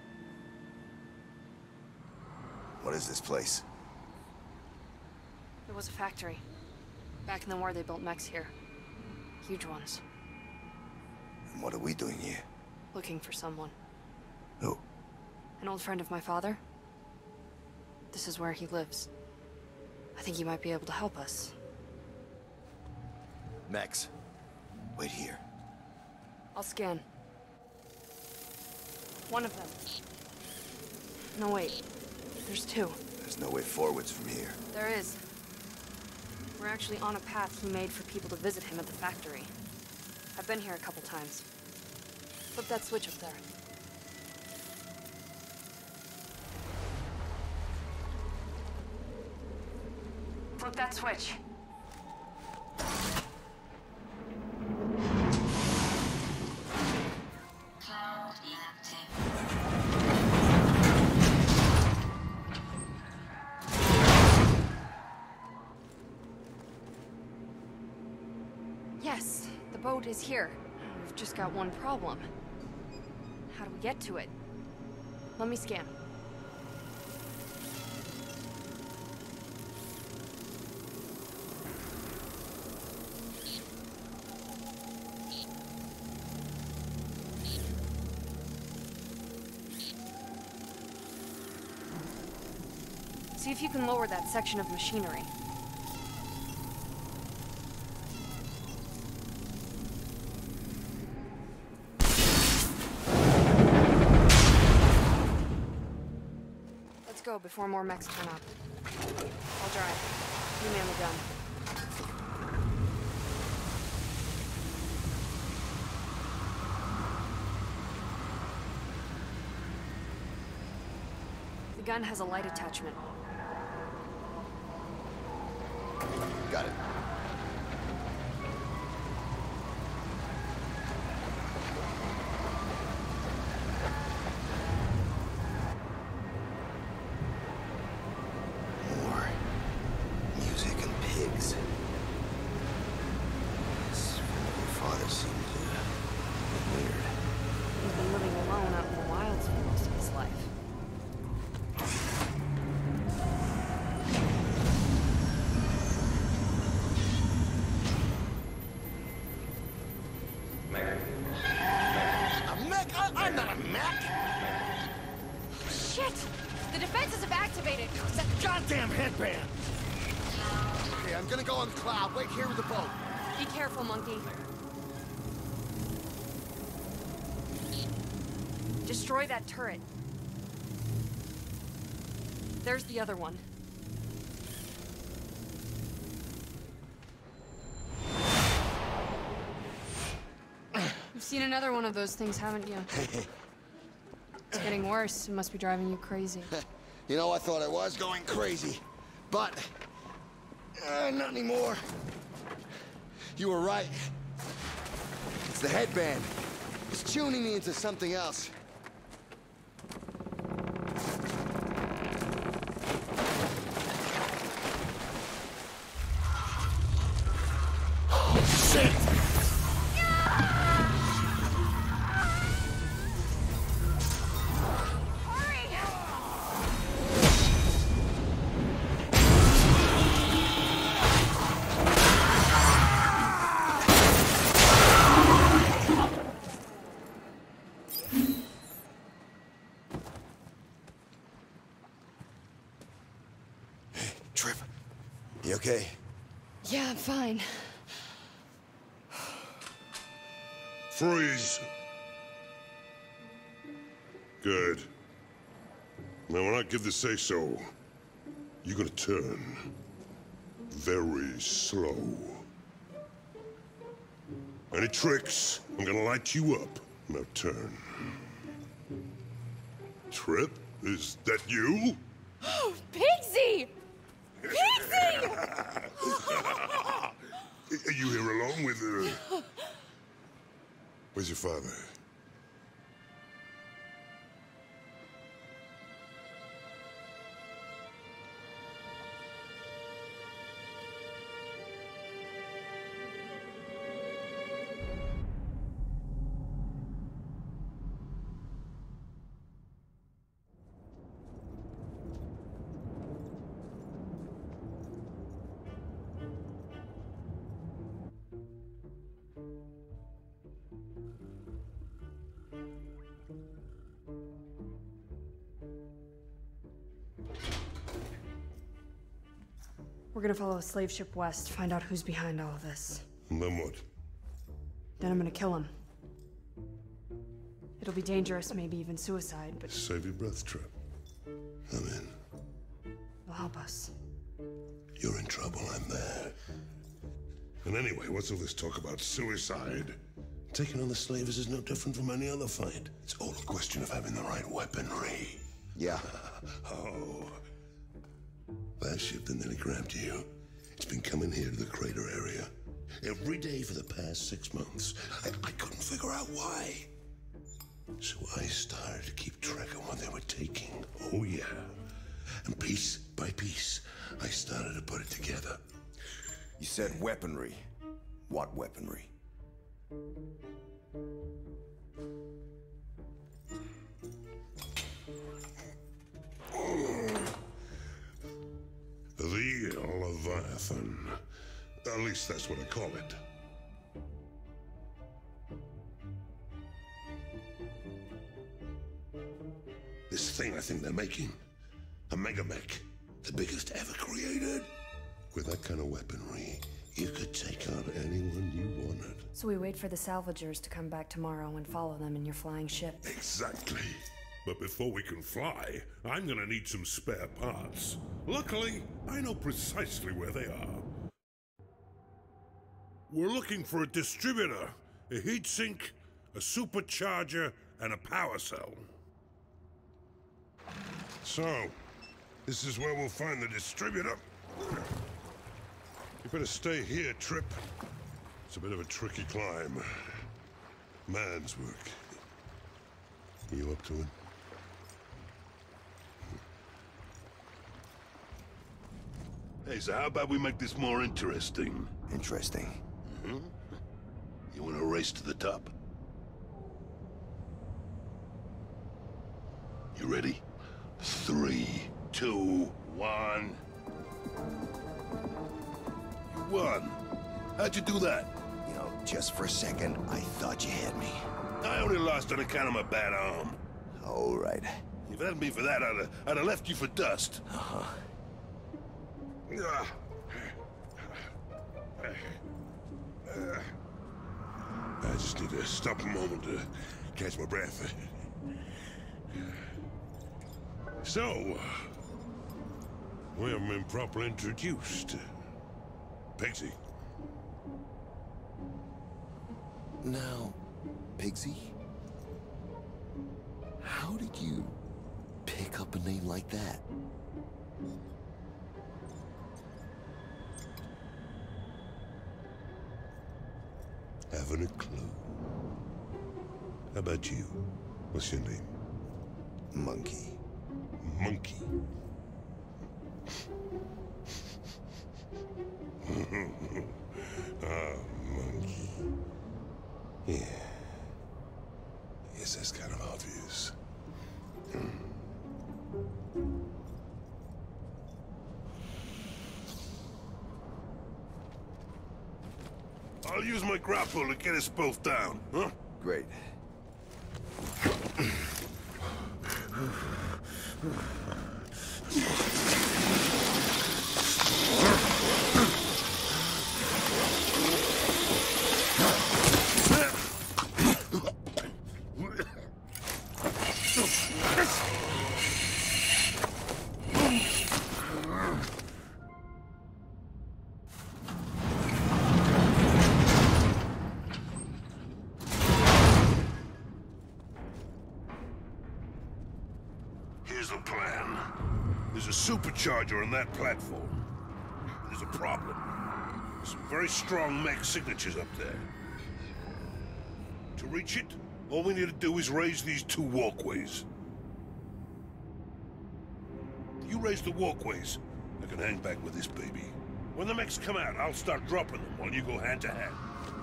S3: What is this place?
S6: The was a factory. Back in the war, they built mechs here. Huge ones.
S3: And what are we doing here?
S6: Looking for someone.
S3: Who?
S6: An old friend of my father. This is where he lives. I think he might be able to help us.
S3: Mechs. Wait here.
S6: I'll scan. One of them. No, wait. There's two.
S3: There's no way forwards from here.
S6: There is. We're actually on a path he made for people to visit him at the factory. I've been here a couple times. Flip that switch up there. Flip that switch.
S7: Cloud inactive.
S6: Yes, the boat is here. We've just got one problem. How do we get to it? Let me scan. See if you can lower that section of machinery. Let's go before more mechs turn up. I'll drive. You man the gun. The gun has a light attachment.
S3: Got it. More music and pigs. This father seemed weird.
S6: He's been living alone out in the wilds for most of his life.
S5: A mech? I'm not a mech!
S6: Shit! The defenses have activated!
S5: It's that goddamn headband! Okay, I'm gonna go on Cloud. Wait here with the boat.
S6: Be careful, monkey. Destroy that turret. There's the other one. You've seen another one of those things, haven't you? It's getting worse. It must be driving you crazy.
S3: You know, I thought I was going crazy, but not anymore. You were right. It's the headband. It's tuning me into something else.
S5: Shit!
S3: Trip, you okay?
S6: Yeah, I'm fine.
S9: Freeze. Good. Now when I give the say-so, you're gonna turn. Very slow. Any tricks, I'm gonna light you up. Now turn. Trip, is that you?
S6: Pigsy! Pigsy!
S9: Are you here alone with where's your father?
S6: We're gonna follow a slave ship west, find out who's behind all of this.
S9: And then what?
S6: Then I'm gonna kill him. It'll be dangerous, maybe even suicide, but...
S9: Save your breath, Trip. I'm in.
S6: It'll help us.
S9: You're in trouble, I'm there. And anyway, what's all this talk about suicide? Taking on the slavers is no different from any other fight. It's all a question of having the right weaponry.
S3: Yeah.
S9: Oh. That ship that nearly grabbed you, it's been coming here to the crater area every day for the past 6 months. I couldn't figure out why. So I started to keep track of what they were taking. Oh, yeah. And piece by piece, I started to put it together.
S3: You said weaponry. What weaponry?
S9: The Leviathan. At least that's what I call it. This thing I think they're making, a mega mech, the biggest ever created. With that kind of weaponry, you could take on anyone you wanted.
S6: So we wait for the salvagers to come back tomorrow and follow them in your flying ship.
S9: Exactly. But before we can fly, I'm gonna need some spare parts. Luckily, I know precisely where they are. We're looking for a distributor, a heatsink, a supercharger, and a power cell. So, this is where we'll find the distributor. You better stay here, Trip. It's a bit of a tricky climb. Man's work. Are you up to it? Hey, so how about we make this more interesting?
S3: Interesting.
S9: Mm-hmm. You want to race to the top? You ready? 3, 2, 1. You won. How'd you do that?
S3: You know, just for a second, I thought you had me.
S9: I only lost on account of my bad arm.
S3: All right.
S9: If it hadn't been for that, I'd have left you for dust.
S3: Uh-huh.
S9: I just need to stop a moment to catch my breath. So, we haven't been properly introduced. Pigsy.
S3: Now, Pigsy, how did you pick up a name like that?
S9: Haven't a clue. How about you? What's your name?
S3: Monkey.
S9: Monkey. Ah, monkey. Yeah. Yes, that's kind of obvious. I'll use my grapple to get us both down, huh?
S3: Great.
S9: Here's the plan. There's a supercharger on that platform. There's a problem. There's some very strong mech signatures up there. To reach it, all we need to do is raise these 2 walkways. You raise the walkways, I can hang back with this baby. When the mechs come out, I'll start dropping them while you go hand to hand.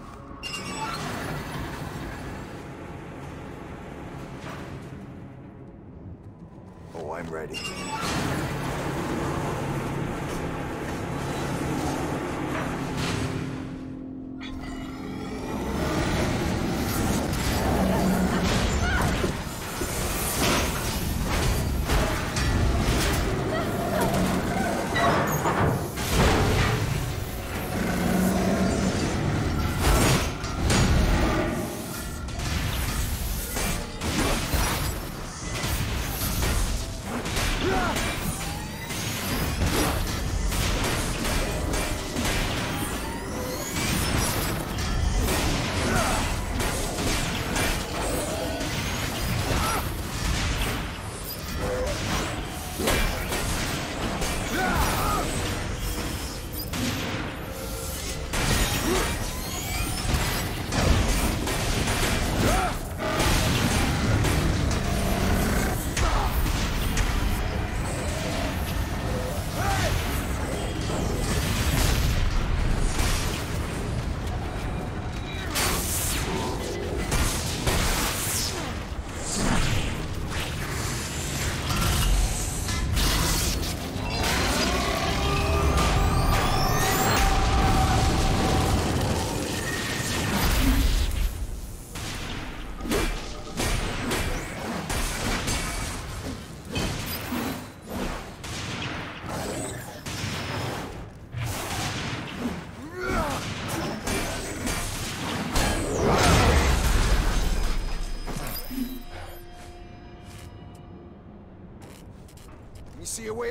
S3: Oh, I'm ready.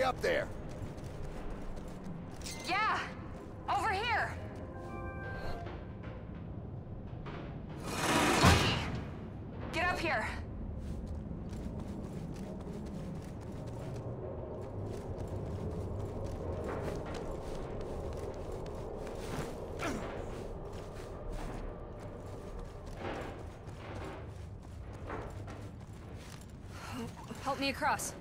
S5: up there?
S7: Yeah! Over here! Monkey! Get up here! Help me across.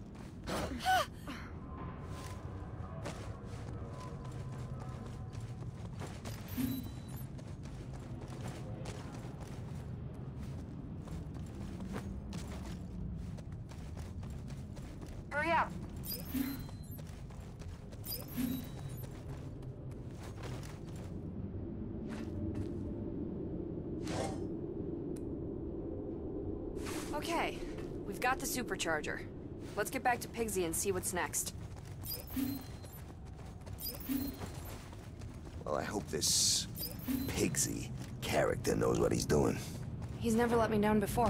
S7: Hurry up. Okay, we've got the supercharger. Let's get back to Pigsy and see what's next.
S3: Well, I hope this Pigsy character knows what he's doing.
S7: He's never let me down before.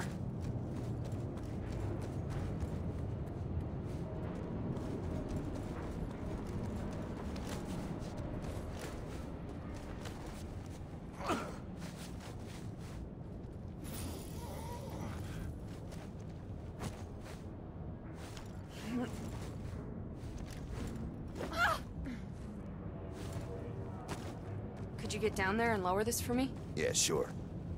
S7: Could you get down there and lower this for me?
S3: Yeah, sure.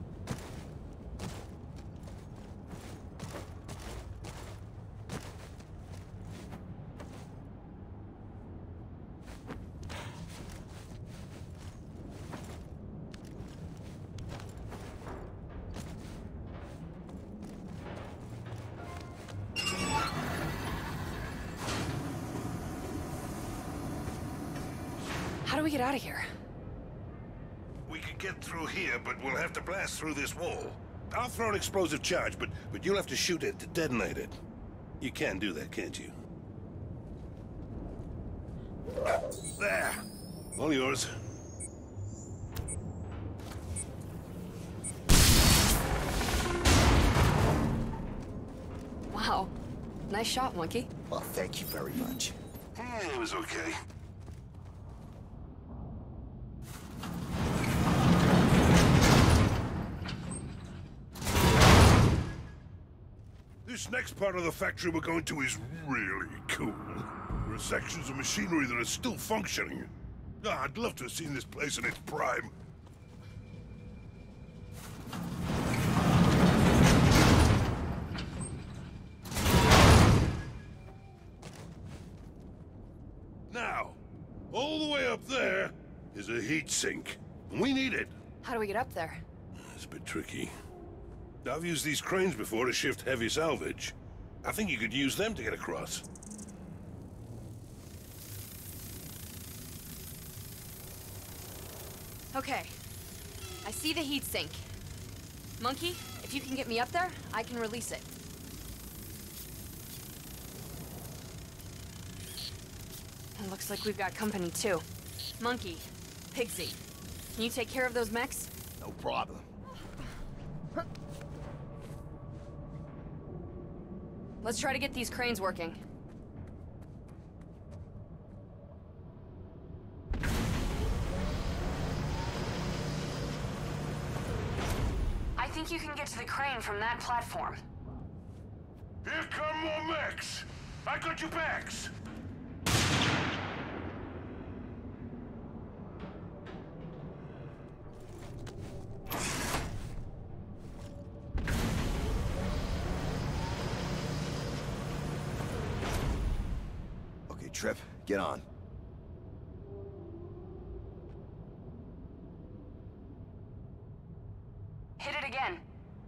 S7: How do we get out of here?
S9: We could get through here, but we'll have to blast through this wall. I'll throw an explosive charge, but you'll have to shoot it to detonate it. You can do that, can't you? There! All yours.
S7: Wow. Nice shot, Monkey.
S3: Well, thank you very much.
S9: It was okay. This next part of the factory we're going to is really cool. There are sections of machinery that are still functioning. I'd love to have seen this place in its prime. Now, all the way up there is a heat sink. And we need it.
S7: How do we get up there?
S9: It's a bit tricky. I've used these cranes before to shift heavy salvage. I think you could use them to get across.
S7: Okay. I see the heat sink. Monkey, if you can get me up there, I can release it. It looks like we've got company too. Monkey, Pigsy, can you take care of those mechs?
S5: No problem.
S7: Let's try to get these cranes working. I think you can get to the crane from that platform.
S9: Here come more mechs! I got your backs!
S3: Trip, get on.
S7: Hit it again.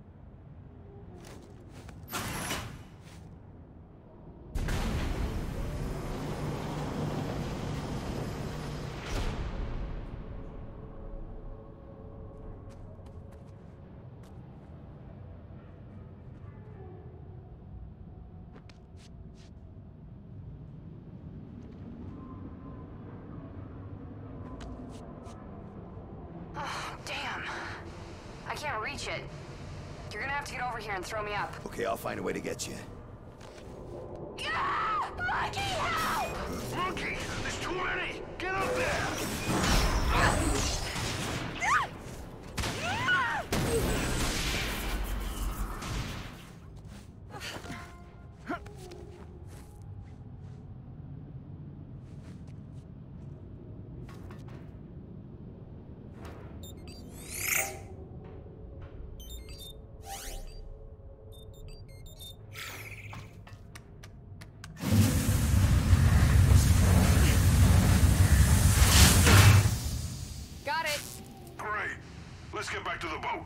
S7: I can't reach it. You're gonna have to get over here and throw me up.
S3: Okay, I'll find a way to get you.
S7: Ah! Monkey, help!
S9: Monkey! There's too many! Get up there!
S7: Got it.
S9: Great. Let's get back to the boat.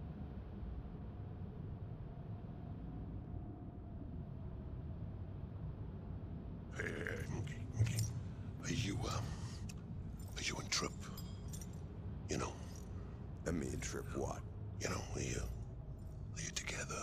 S9: Hey, Monkey. Are you and Trip? You know?
S3: And me and Trip what?
S9: You know, are you together?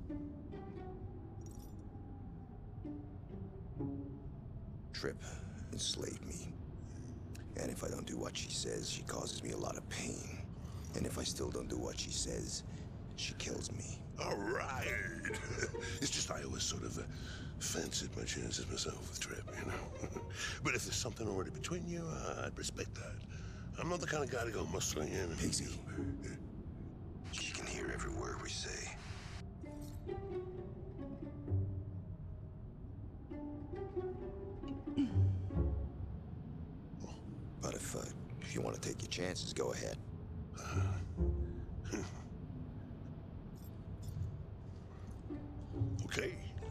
S3: Trip enslaved me. And if I don't do what she says, she causes me a lot of pain. And if I still don't do what she says, she kills me.
S9: All right. It's just I always sort of fancied my chances myself with Trip, you know? But if there's something already between you, I'd respect that. I'm not the kind of guy to go muscling in.
S3: Pigsy. She can hear every word we say. But if you want to take your chances, go ahead.
S9: Okay.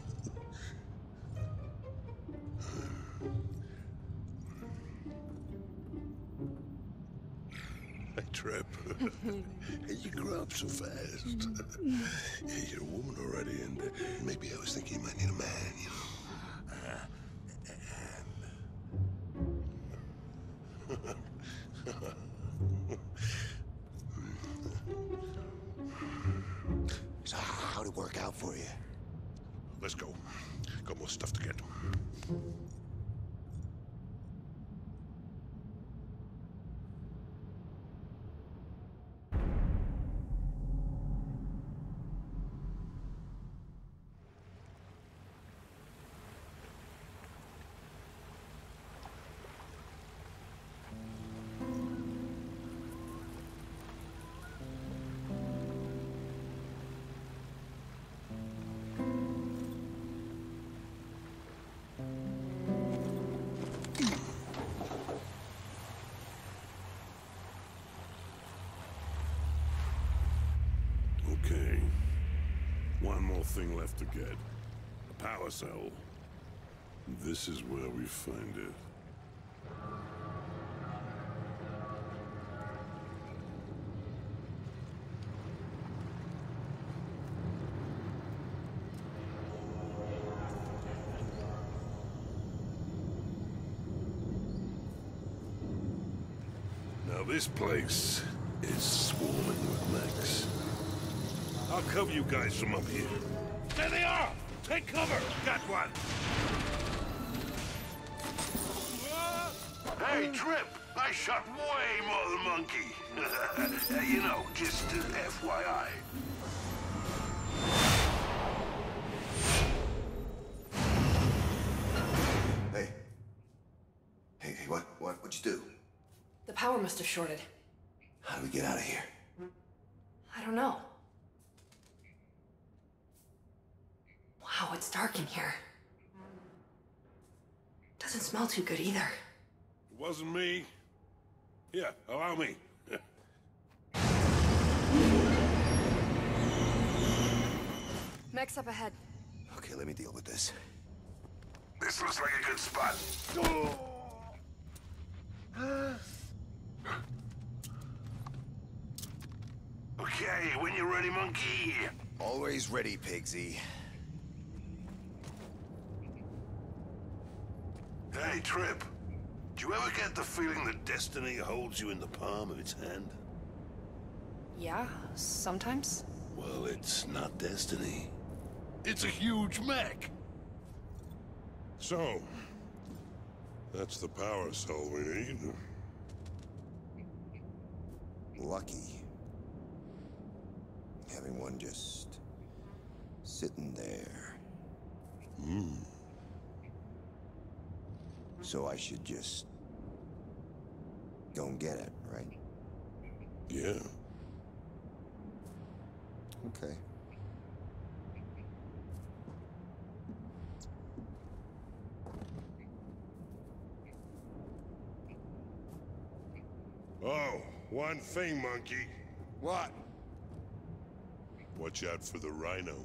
S9: Hey, Trip. Hey, you grew up so fast. Yeah, you're a woman already, and maybe I was thinking you might need a man, you know?
S3: So how'd it work out for you?
S9: Let's go. Got more stuff to get. Okay. One more thing left to get. A power cell. This is where we find it. Now this place is swarming with mechs. I'll cover you guys from up here. There they are! Take cover! Got one! Hey, Trip! I shot way more than Monkey. You know, just FYI.
S3: Hey, what'd you do?
S6: The power must have shorted.
S3: How do we get out of here?
S6: I don't know. Wow, it's dark in here. Doesn't smell too good either.
S9: It wasn't me. Yeah, allow me.
S7: Mechs up ahead.
S3: Okay, let me deal with this.
S9: This looks like a good spot. Okay, when you're ready, Monkey.
S3: Always ready, Pigsy.
S9: Hey, Trip. Do you ever get the feeling that destiny holds you in the palm of its hand?
S6: Yeah, sometimes.
S9: Well, it's not destiny. It's a huge mech. So, that's the power cell we need.
S3: Lucky. Having one just sitting there. So I should just go and get it, right?
S9: Yeah.
S3: Okay.
S9: Oh, one thing, monkey.
S5: What?
S9: Watch out for the rhino.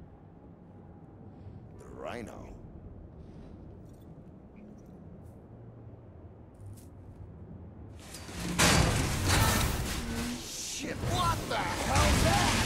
S3: The rhino?
S5: Shit, what the hell's that?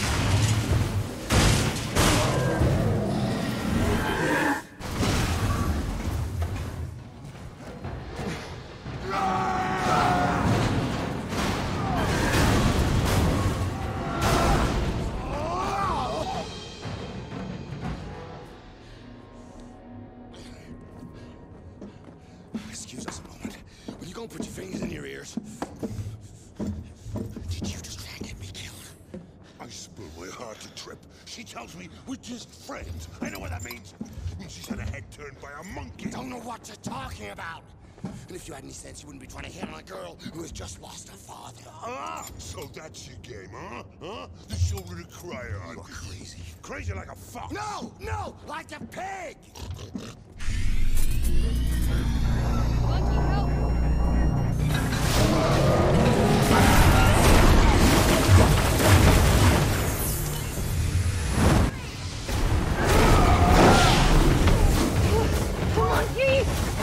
S5: Excuse us a moment. Will you go and put your fingers in your ears? Did you just try and get me killed?
S9: I spill my heart to Trip. She tells me we're just friends. I know what that means. It means she's had her head turned by a monkey.
S5: Don't know what you're talking about. And if you had any sense, you wouldn't be trying to hit on a girl who has just lost her father.
S9: Ah, so that's your game, huh? Huh? The shoulder to cry on.
S5: You're crazy.
S9: Crazy like a fox.
S5: No! No! Like a pig!
S7: Monkey, help! Monkey!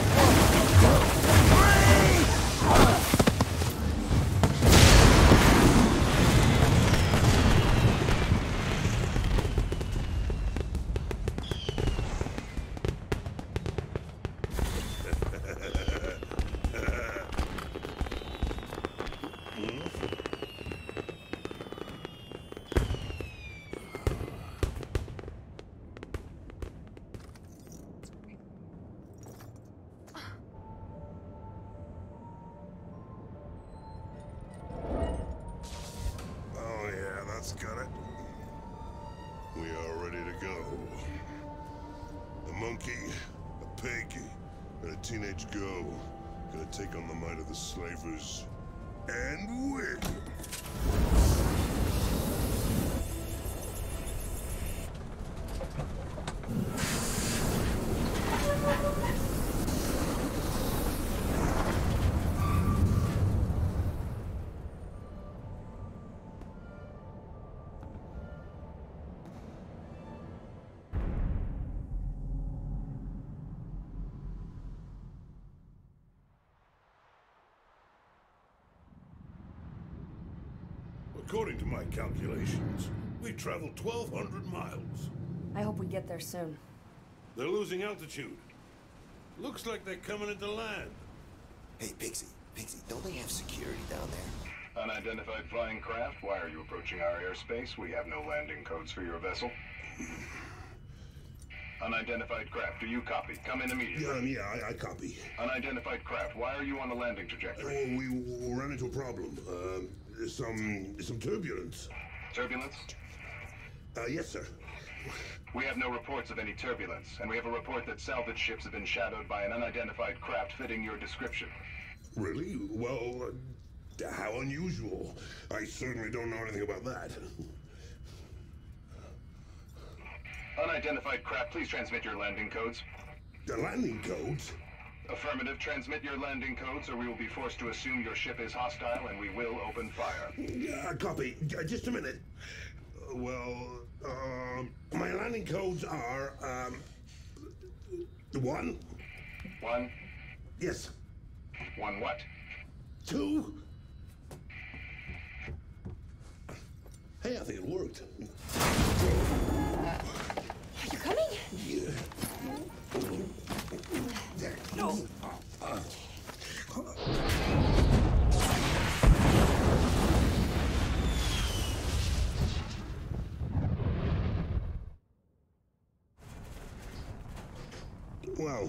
S9: Oh, yeah, that's got it. We are ready to go. A monkey, a pig, and a teenage girl gonna take on the might of the slavers and win.
S10: According to my calculations, we've traveled 1,200 miles.
S7: I hope we get there soon.
S10: They're losing altitude. Looks like they're coming into land.
S3: Hey, Pixie, don't they have security down there?
S11: Unidentified flying craft, why are you approaching our airspace? We have no landing codes for your vessel. Unidentified craft, do you copy? Come in immediately.
S9: Yeah, I copy.
S11: Unidentified craft, why are you on the landing trajectory?
S9: Oh, we ran into a problem. Some turbulence.
S11: Turbulence?
S9: Yes, sir.
S11: We have no reports of any turbulence, and we have a report that salvage ships have been shadowed by an unidentified craft fitting your description.
S9: Really? Well, how unusual. I certainly don't know anything about that.
S11: Unidentified craft, please transmit your landing codes.
S9: The landing codes?
S11: Affirmative, transmit your landing codes or we will be forced to assume your ship is hostile and we will open fire.
S9: Copy. Just a minute. My landing codes are, 1.
S11: 1?
S9: Yes.
S11: 1 what?
S9: 2. Hey, I think it worked.
S7: Are you coming?
S9: Yeah.
S7: No.
S9: Wow.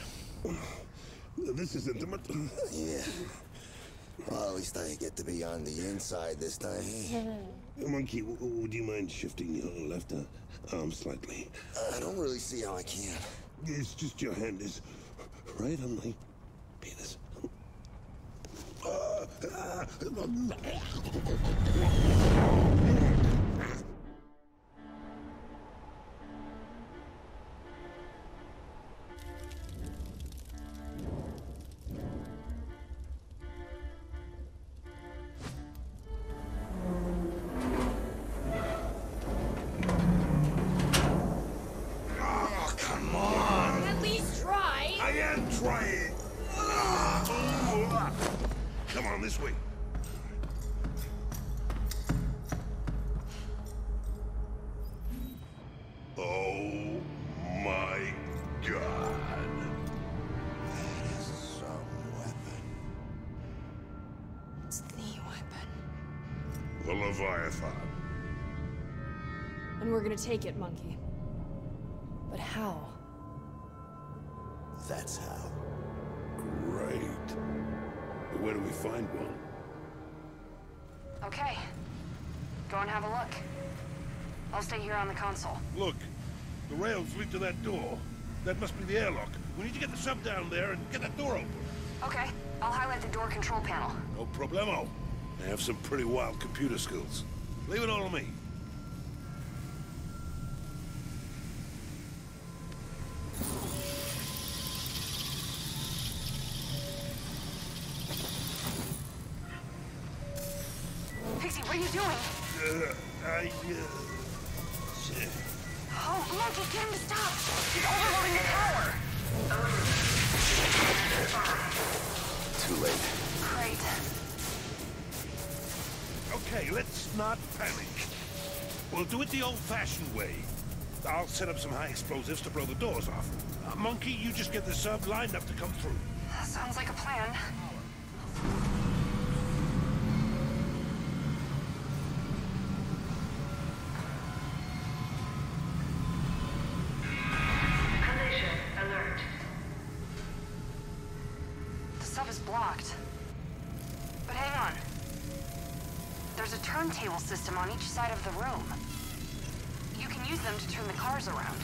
S9: This is intimate.
S3: Yeah. Well, at least I get to be on the inside this time.
S9: Monkey, would you mind shifting your left arm slightly?
S3: I don't really see how I can.
S9: It's just your hand is right on my penis. Come on, this way. Oh my God.
S3: Some weapon.
S6: It's the weapon.
S9: The Leviathan.
S6: And we're gonna take it, Monkey. But how?
S3: That's how.
S9: Great. But where do we find one?
S7: Okay. Go and have a look. I'll stay here on the console.
S10: Look, the rails lead to that door. That must be the airlock. We need to get the sub down there and get that door open.
S7: Okay. I'll highlight the door control panel.
S10: No problemo. I have some pretty wild computer skills. Leave it all to me.
S7: Pixie, what are you doing? Oh, Monkey, get him to stop! He's overloading the tower!
S3: Too late.
S7: Great.
S10: Okay, let's not panic. We'll do it the old-fashioned way. I'll set up some high explosives to blow the doors off. Monkey, you just get the sub lined up to come through.
S7: Sounds like a plan.
S2: Collision alert.
S7: The sub is blocked. But hang on. There's a turntable system on each side of the room. You can use them to turn the cars around.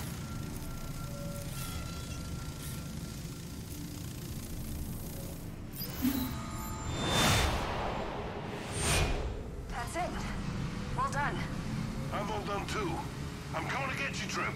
S7: That's it. Well done.
S10: I'm all done too. I'm coming to get you, Trim.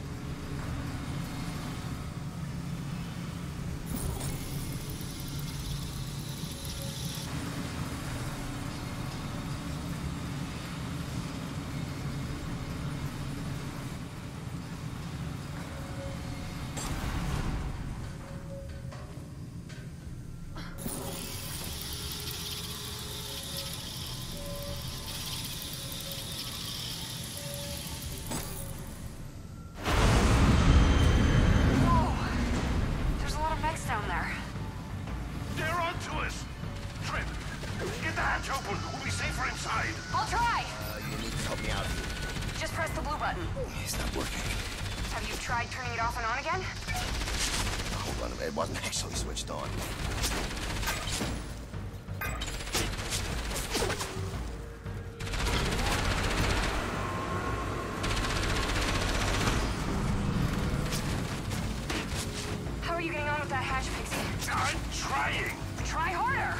S7: Down there.
S10: They're onto us! Trim, get the hatch open. We'll be safer inside.
S7: I'll try!
S3: You need to help me out.
S7: Just press the blue button.
S3: It's not working.
S7: Have you tried turning it off and on again?
S3: Hold on, it wasn't actually switched on.
S7: How are you getting on with that hatch, Pixie?
S10: I'm trying.
S7: Try harder!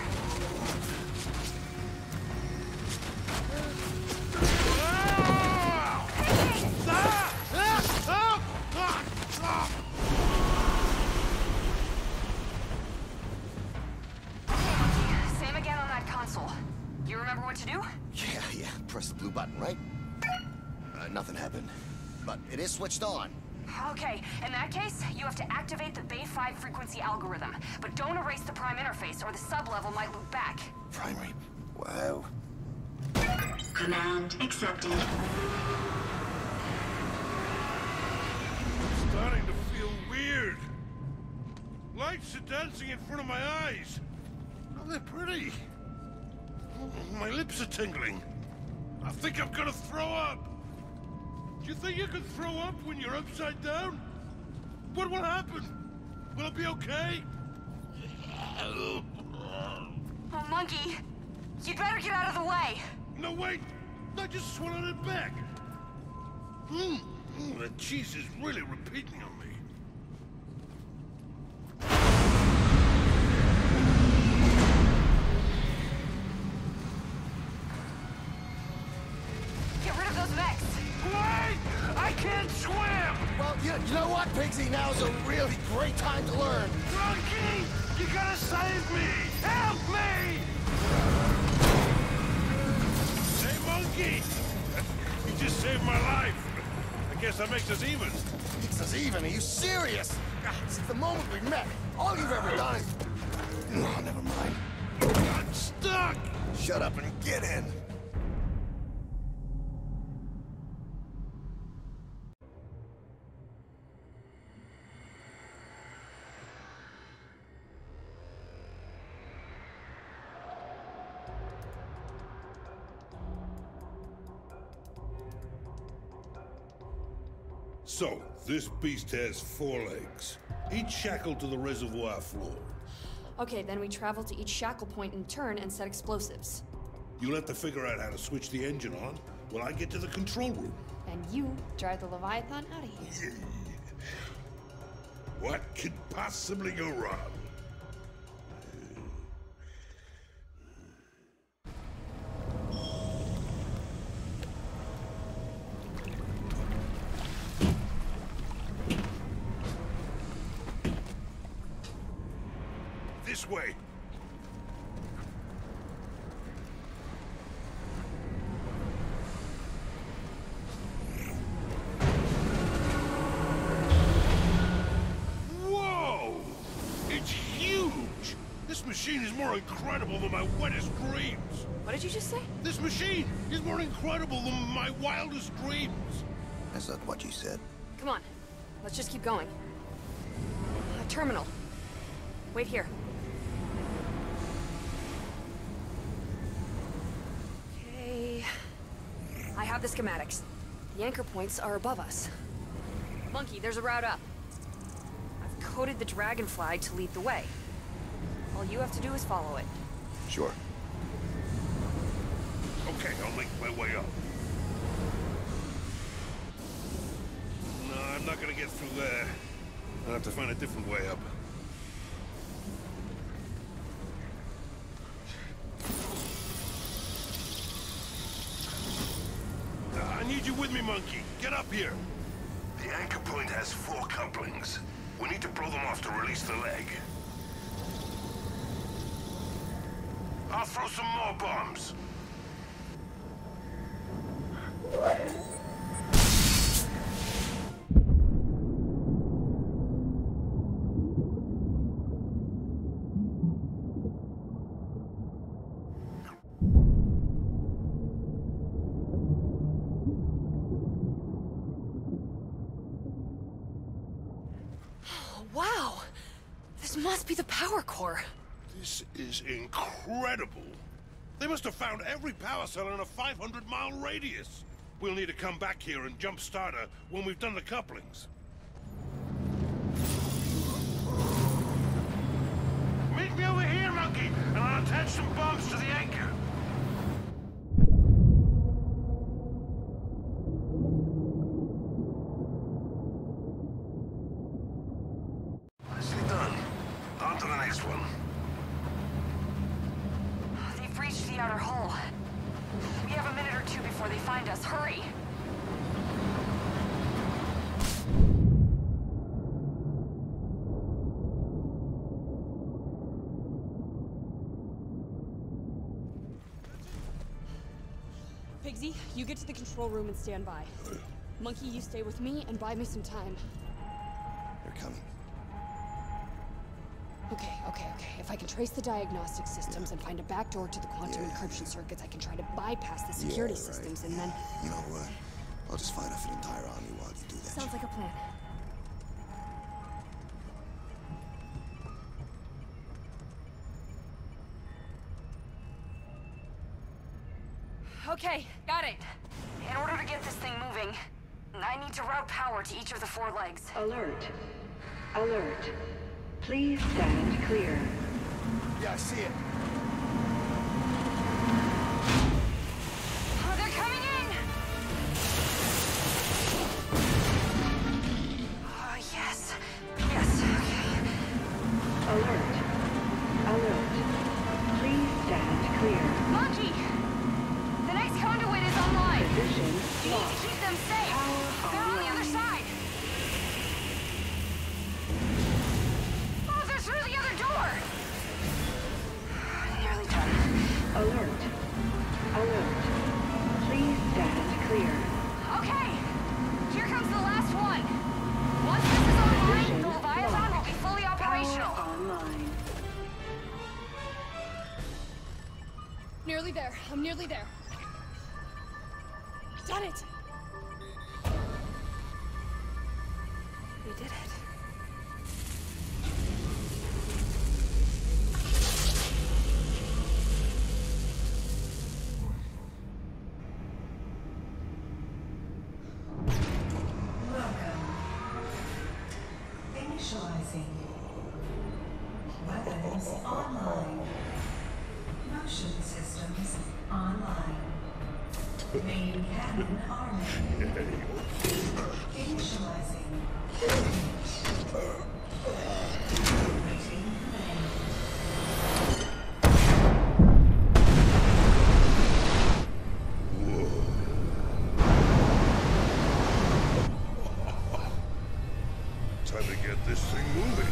S7: Same again on that console. You remember what to do?
S3: Yeah. Press the blue button, right? Nothing happened. But it is switched on.
S7: Okay, in that case, you have to activate the Bay 5 frequency algorithm. But don't erase the prime interface, or the sub-level might loop back.
S3: Primary... Wow.
S2: Command accepted.
S10: I'm starting to feel weird. Lights are dancing in front of my eyes. Oh, they're pretty. My lips are tingling. I think I'm gonna throw up. Do you think you can throw up when you're upside down? What will happen? Will it be okay?
S7: Oh, Monkey! You'd better get out of the way!
S10: No, wait! I just swallowed it back! That cheese is really repeating on me.
S5: Look, Pigsy, now's a really great time to learn.
S10: Monkey! You gotta save me! Help me! Hey, Monkey! You just saved my life. I guess that makes us even.
S5: Makes us even? Are you serious? Since the moment we met, all you've ever done is... Oh, never mind.
S10: I'm stuck!
S5: Shut up and get in.
S10: So, this beast has 4 legs, each shackled to the reservoir floor.
S6: Okay, then we travel to each shackle point in turn and set explosives.
S10: You'll have to figure out how to switch the engine on while I get to the control room.
S6: And you drive the Leviathan out of here.
S10: What could possibly go wrong? This way. Whoa! It's huge! This machine is more incredible than my wettest dreams.
S6: What did you just say?
S10: This machine is more incredible than my wildest dreams.
S3: That's not what you said.
S6: Come on, let's just keep going. A terminal. Wait here. Okay. I have the schematics. The anchor points are above us. Monkey, there's a route up. I've coded the dragonfly to lead the way. All you have to do is follow it.
S3: Sure.
S10: Okay, I'll make my way up. No, I'm not gonna get through there. I'll have to find a different way up. I need you with me, Monkey. Get up here.
S9: The anchor point has 4 couplings. We need to blow them off to release the leg. I'll throw some more bombs.
S6: Wow! This must be the power core.
S10: This is incredible. They must have found every power cell in a 500-mile radius. We'll need to come back here and jump-start her when we've done the couplings. Meet me over here, Monkey, and I'll attach some bombs to the anchor.
S9: Nicely done. On to the next one.
S7: They've reached the outer hull. We have a minute or 2 before they find us. Hurry!
S6: Pigsy, you get to the control room and stand by. Monkey, you stay with me and buy me some time.
S3: They're coming.
S6: Okay. If I can trace the diagnostic systems and find a backdoor to the quantum encryption circuits, I can try to bypass the security systems and then...
S3: You know what? I'll just fight off an entire army while you do that.
S6: Sounds like a plan. Okay, got it.
S7: In order to get this thing moving, I need to route power to each of the 4 legs.
S1: Alert. Alert. Please stand clear.
S5: Yeah, I see it.
S7: Oh, they're coming in! Oh, yes. Yes, okay.
S1: Alert. Alert. Please stand clear.
S7: Monkey! The next conduit is online!
S1: Position
S7: You need to keep them safe!
S1: Power
S7: They're on the
S1: online.
S7: other side!
S6: Nearly there. I'm nearly there. Done it! We did it.
S12: Initializing. Weapons online. Motion systems online. Main cannon arming. Initializing. Waiting command.
S10: Time to get this thing moving.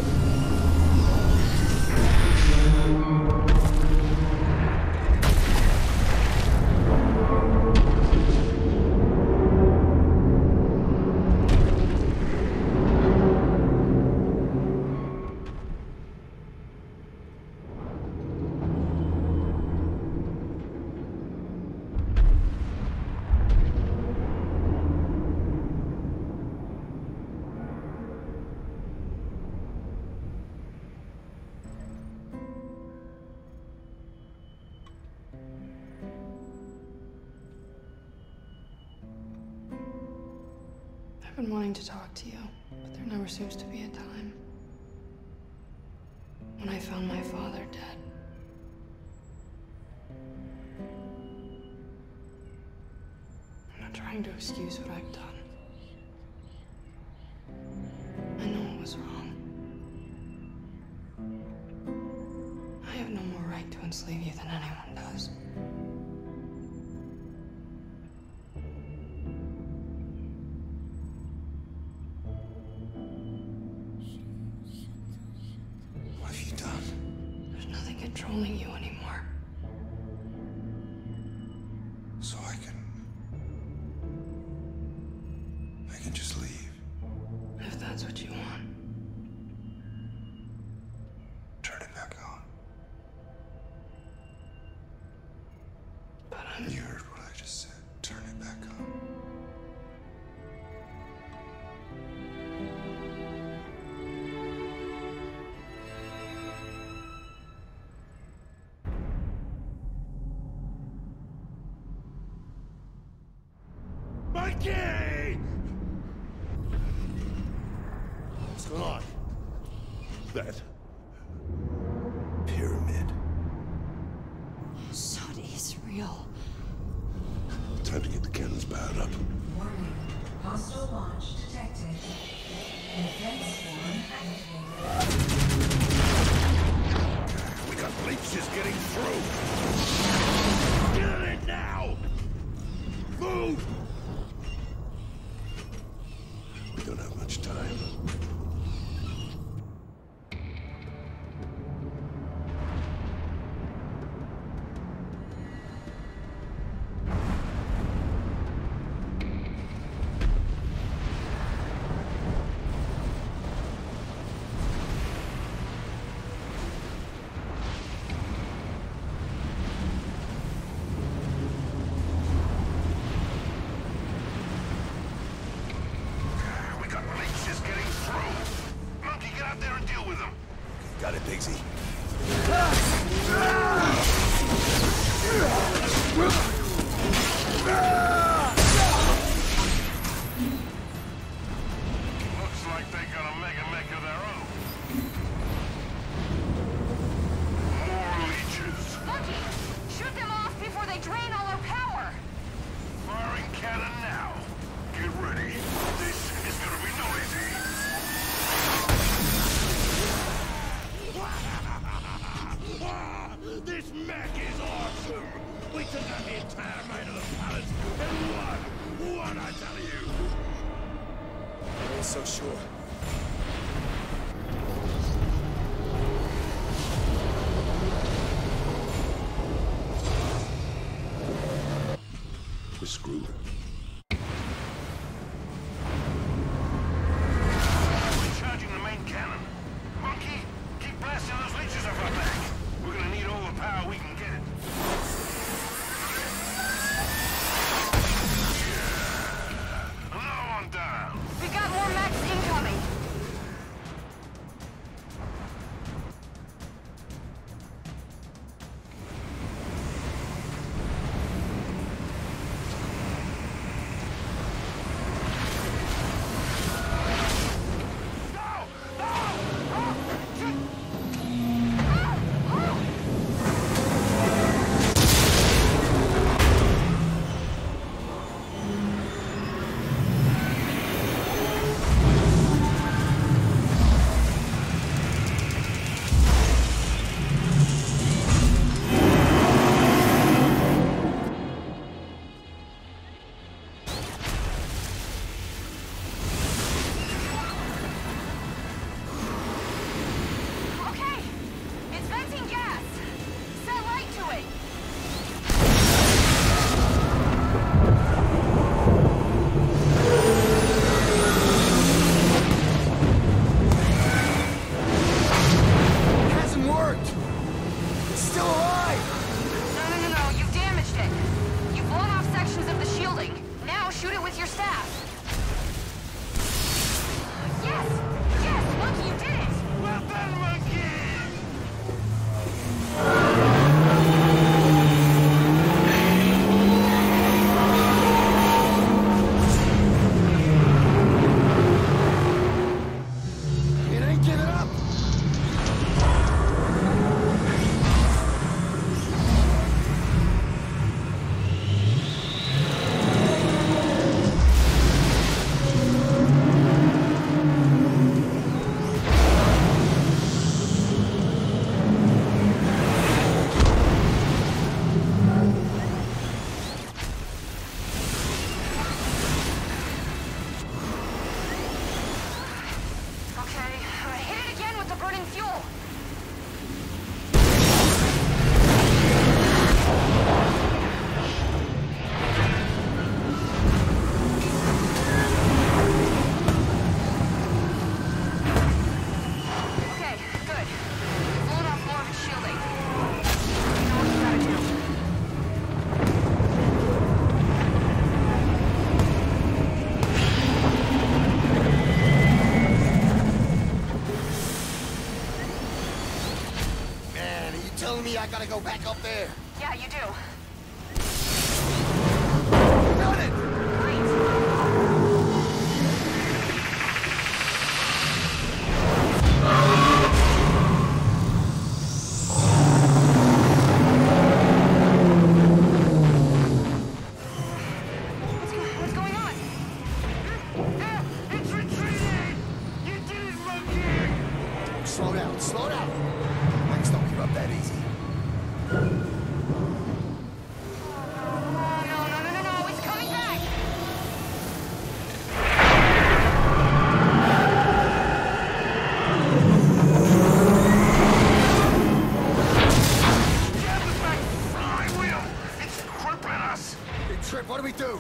S6: I've been wanting to talk to you, but there never seems to be a time. When I found my father dead. I'm not trying to excuse what I've done. I know it was wrong. I have no more right to enslave you than anyone does.
S3: What have you done?
S6: There's nothing controlling you anymore.
S3: So I can just leave.
S6: If that's what you want.
S3: Turn it back on.
S6: But
S3: You heard what I just said. Turn it back on.
S10: Mikey! What's going on? That
S3: Pyramid.
S6: So it is real.
S9: Time to get the cannons powered up.
S12: Warning. Hostile launch detected. Defense swarm activated.
S10: we got leeches getting through. Get it now! Move!
S9: We don't have much time.
S10: We got leeches getting through. Monkey, get out there and deal with them.
S3: Got it, Pigsy.
S10: Looks like they got a mega mech of their own. More leeches.
S7: Monkey, shoot them off before they drain all our power.
S10: Firing cannon now. Get ready. This is gonna be noisy. This mech is awesome. We took out the entire might of the palace and won, I tell you.
S3: I ain't so sure.
S9: We're screwed.
S10: Recharging the main cannon. Monkey, keep blasting those leeches off our back. We're gonna need all the power we can get.
S5: gotta go back up there.
S7: Yeah, you do.
S5: Got it!
S7: What's going on?
S10: It's retreating! You did it, monkey!
S5: Slow down, slow down. Mechs don't give up that easy.
S7: No, it's coming back!
S10: Get the back flywheel! It's gripping us!
S5: Hey, Trip, what do we do?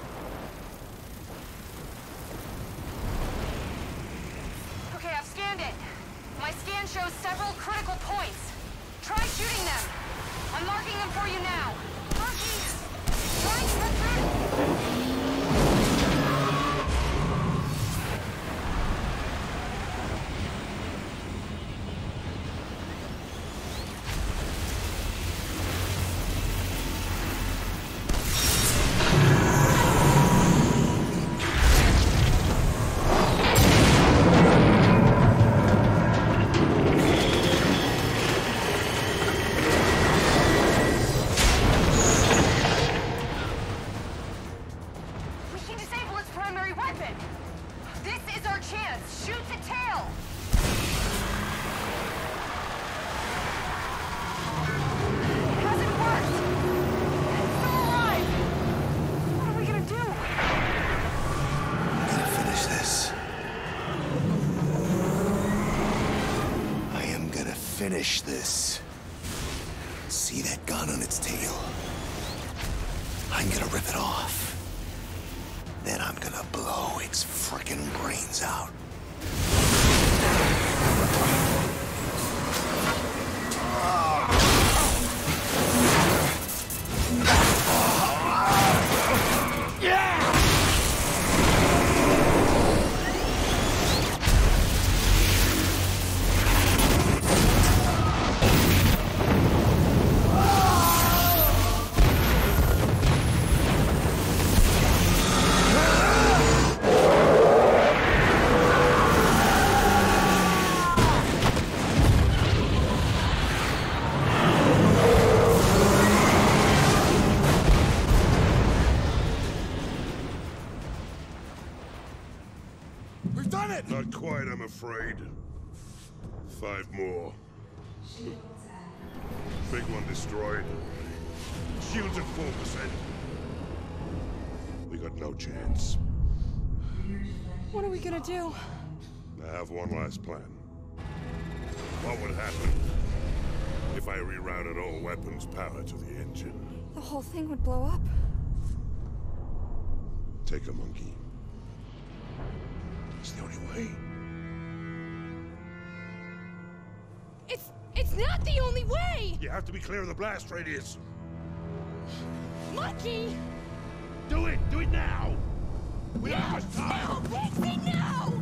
S7: Okay, I've scanned it. My scan shows several critical points. Try shooting them. I'm marking them for you now. Monkeys! Trying to recruit! We can disable its primary weapon. This is our chance. Shoot the tail. It hasn't worked. It's still alive. What are we gonna do?
S3: I'm gonna finish this. I am gonna finish this. See that gun on its tail? I'm gonna rip it off. Then I'm gonna blow its frickin' brains out.
S5: We've done it!
S10: Not quite, I'm afraid. 5 more. Big one destroyed. Shields at 4%. We got no chance.
S6: What are we gonna do?
S10: I have one last plan. What would happen if I rerouted all weapons power to the engine?
S6: The whole thing would blow up.
S10: Take a monkey. It's the only way.
S6: It's not the only way!
S10: You have to be clear of the blast radius.
S6: Monkey!
S10: Do it! Do it now! We don't have much time!
S6: No, Pixie, no!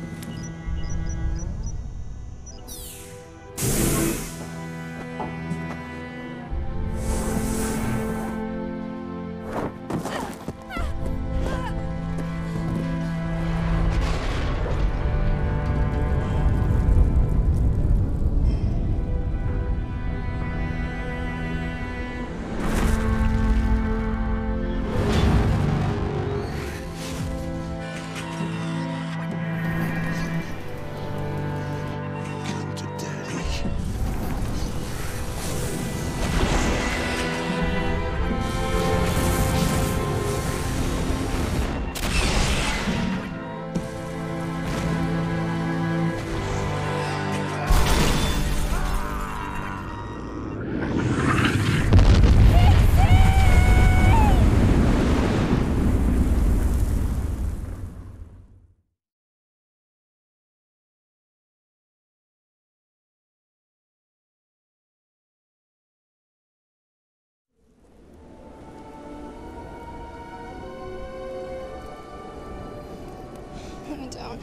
S6: Put me down.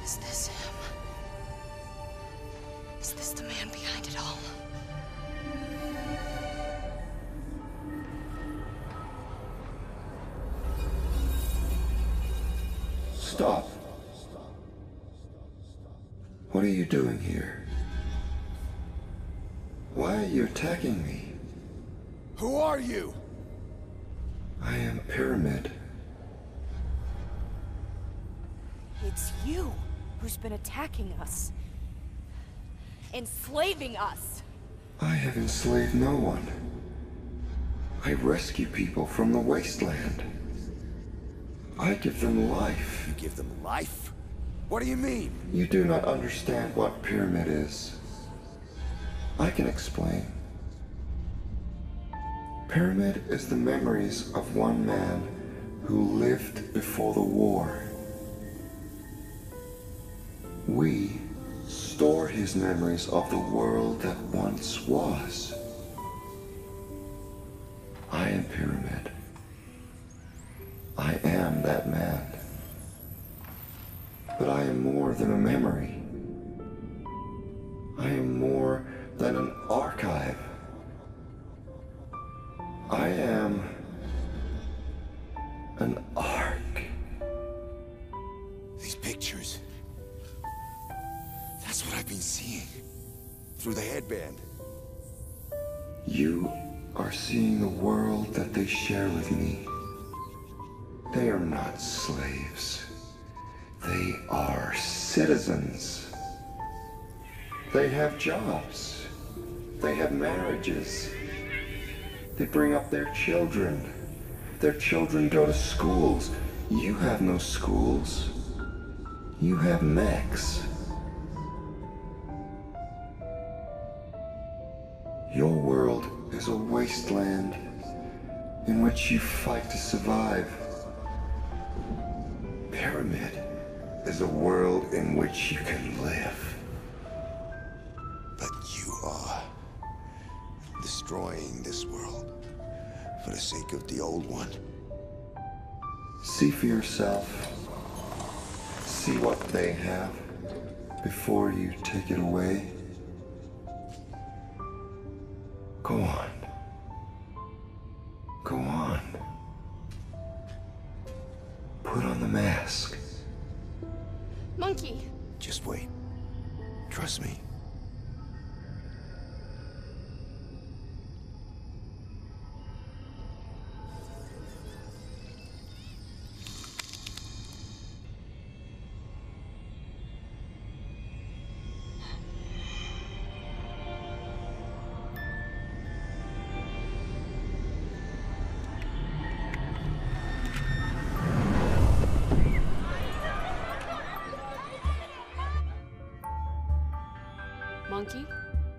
S6: Is this him? Is this the man behind it all?
S9: Stop. What are you doing here? Why are you attacking me?
S5: Who are you?
S9: I am Pyramid.
S13: It's you who's been attacking us. Enslaving us.
S9: I have enslaved no one. I rescue people from the wasteland. I give them life.
S5: You give them life? What do you mean?
S9: You do not understand what Pyramid is. I can explain. Pyramid is the memories of one man who lived before the war. We store his memories of the world that once was. I am Pyramid. I am that man. But I am more than a memory. I am more than an archive. I am an arc.
S5: These pictures. That's what I've been seeing. Through the headband.
S9: You are seeing the world that they share with me. They are not slaves. They are citizens. They have jobs. They have marriages. They bring up their children. Their children go to schools. You have no schools. You have Mechs. Your world is a wasteland in which you fight to survive. Pyramid is a world in which you can live.
S3: But you are destroying this world for the sake of the old one.
S9: See for yourself. See what they have before you take it away. Go on. Go on. Put on the mask.
S6: Monkey!
S3: Just wait. Trust me.
S6: Monkey?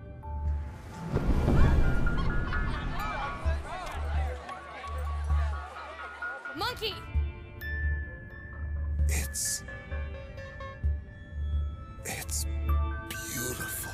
S6: Monkey!
S5: It's beautiful.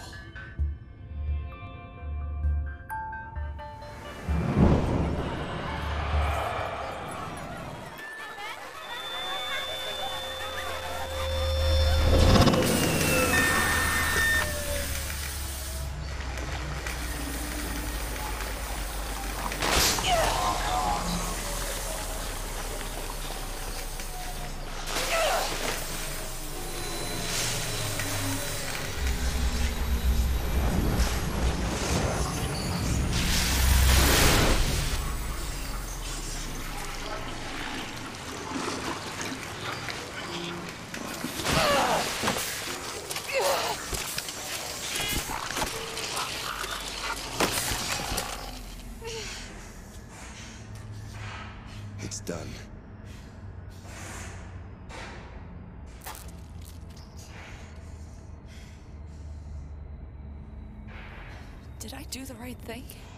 S5: It's done.
S6: Did I do the right thing?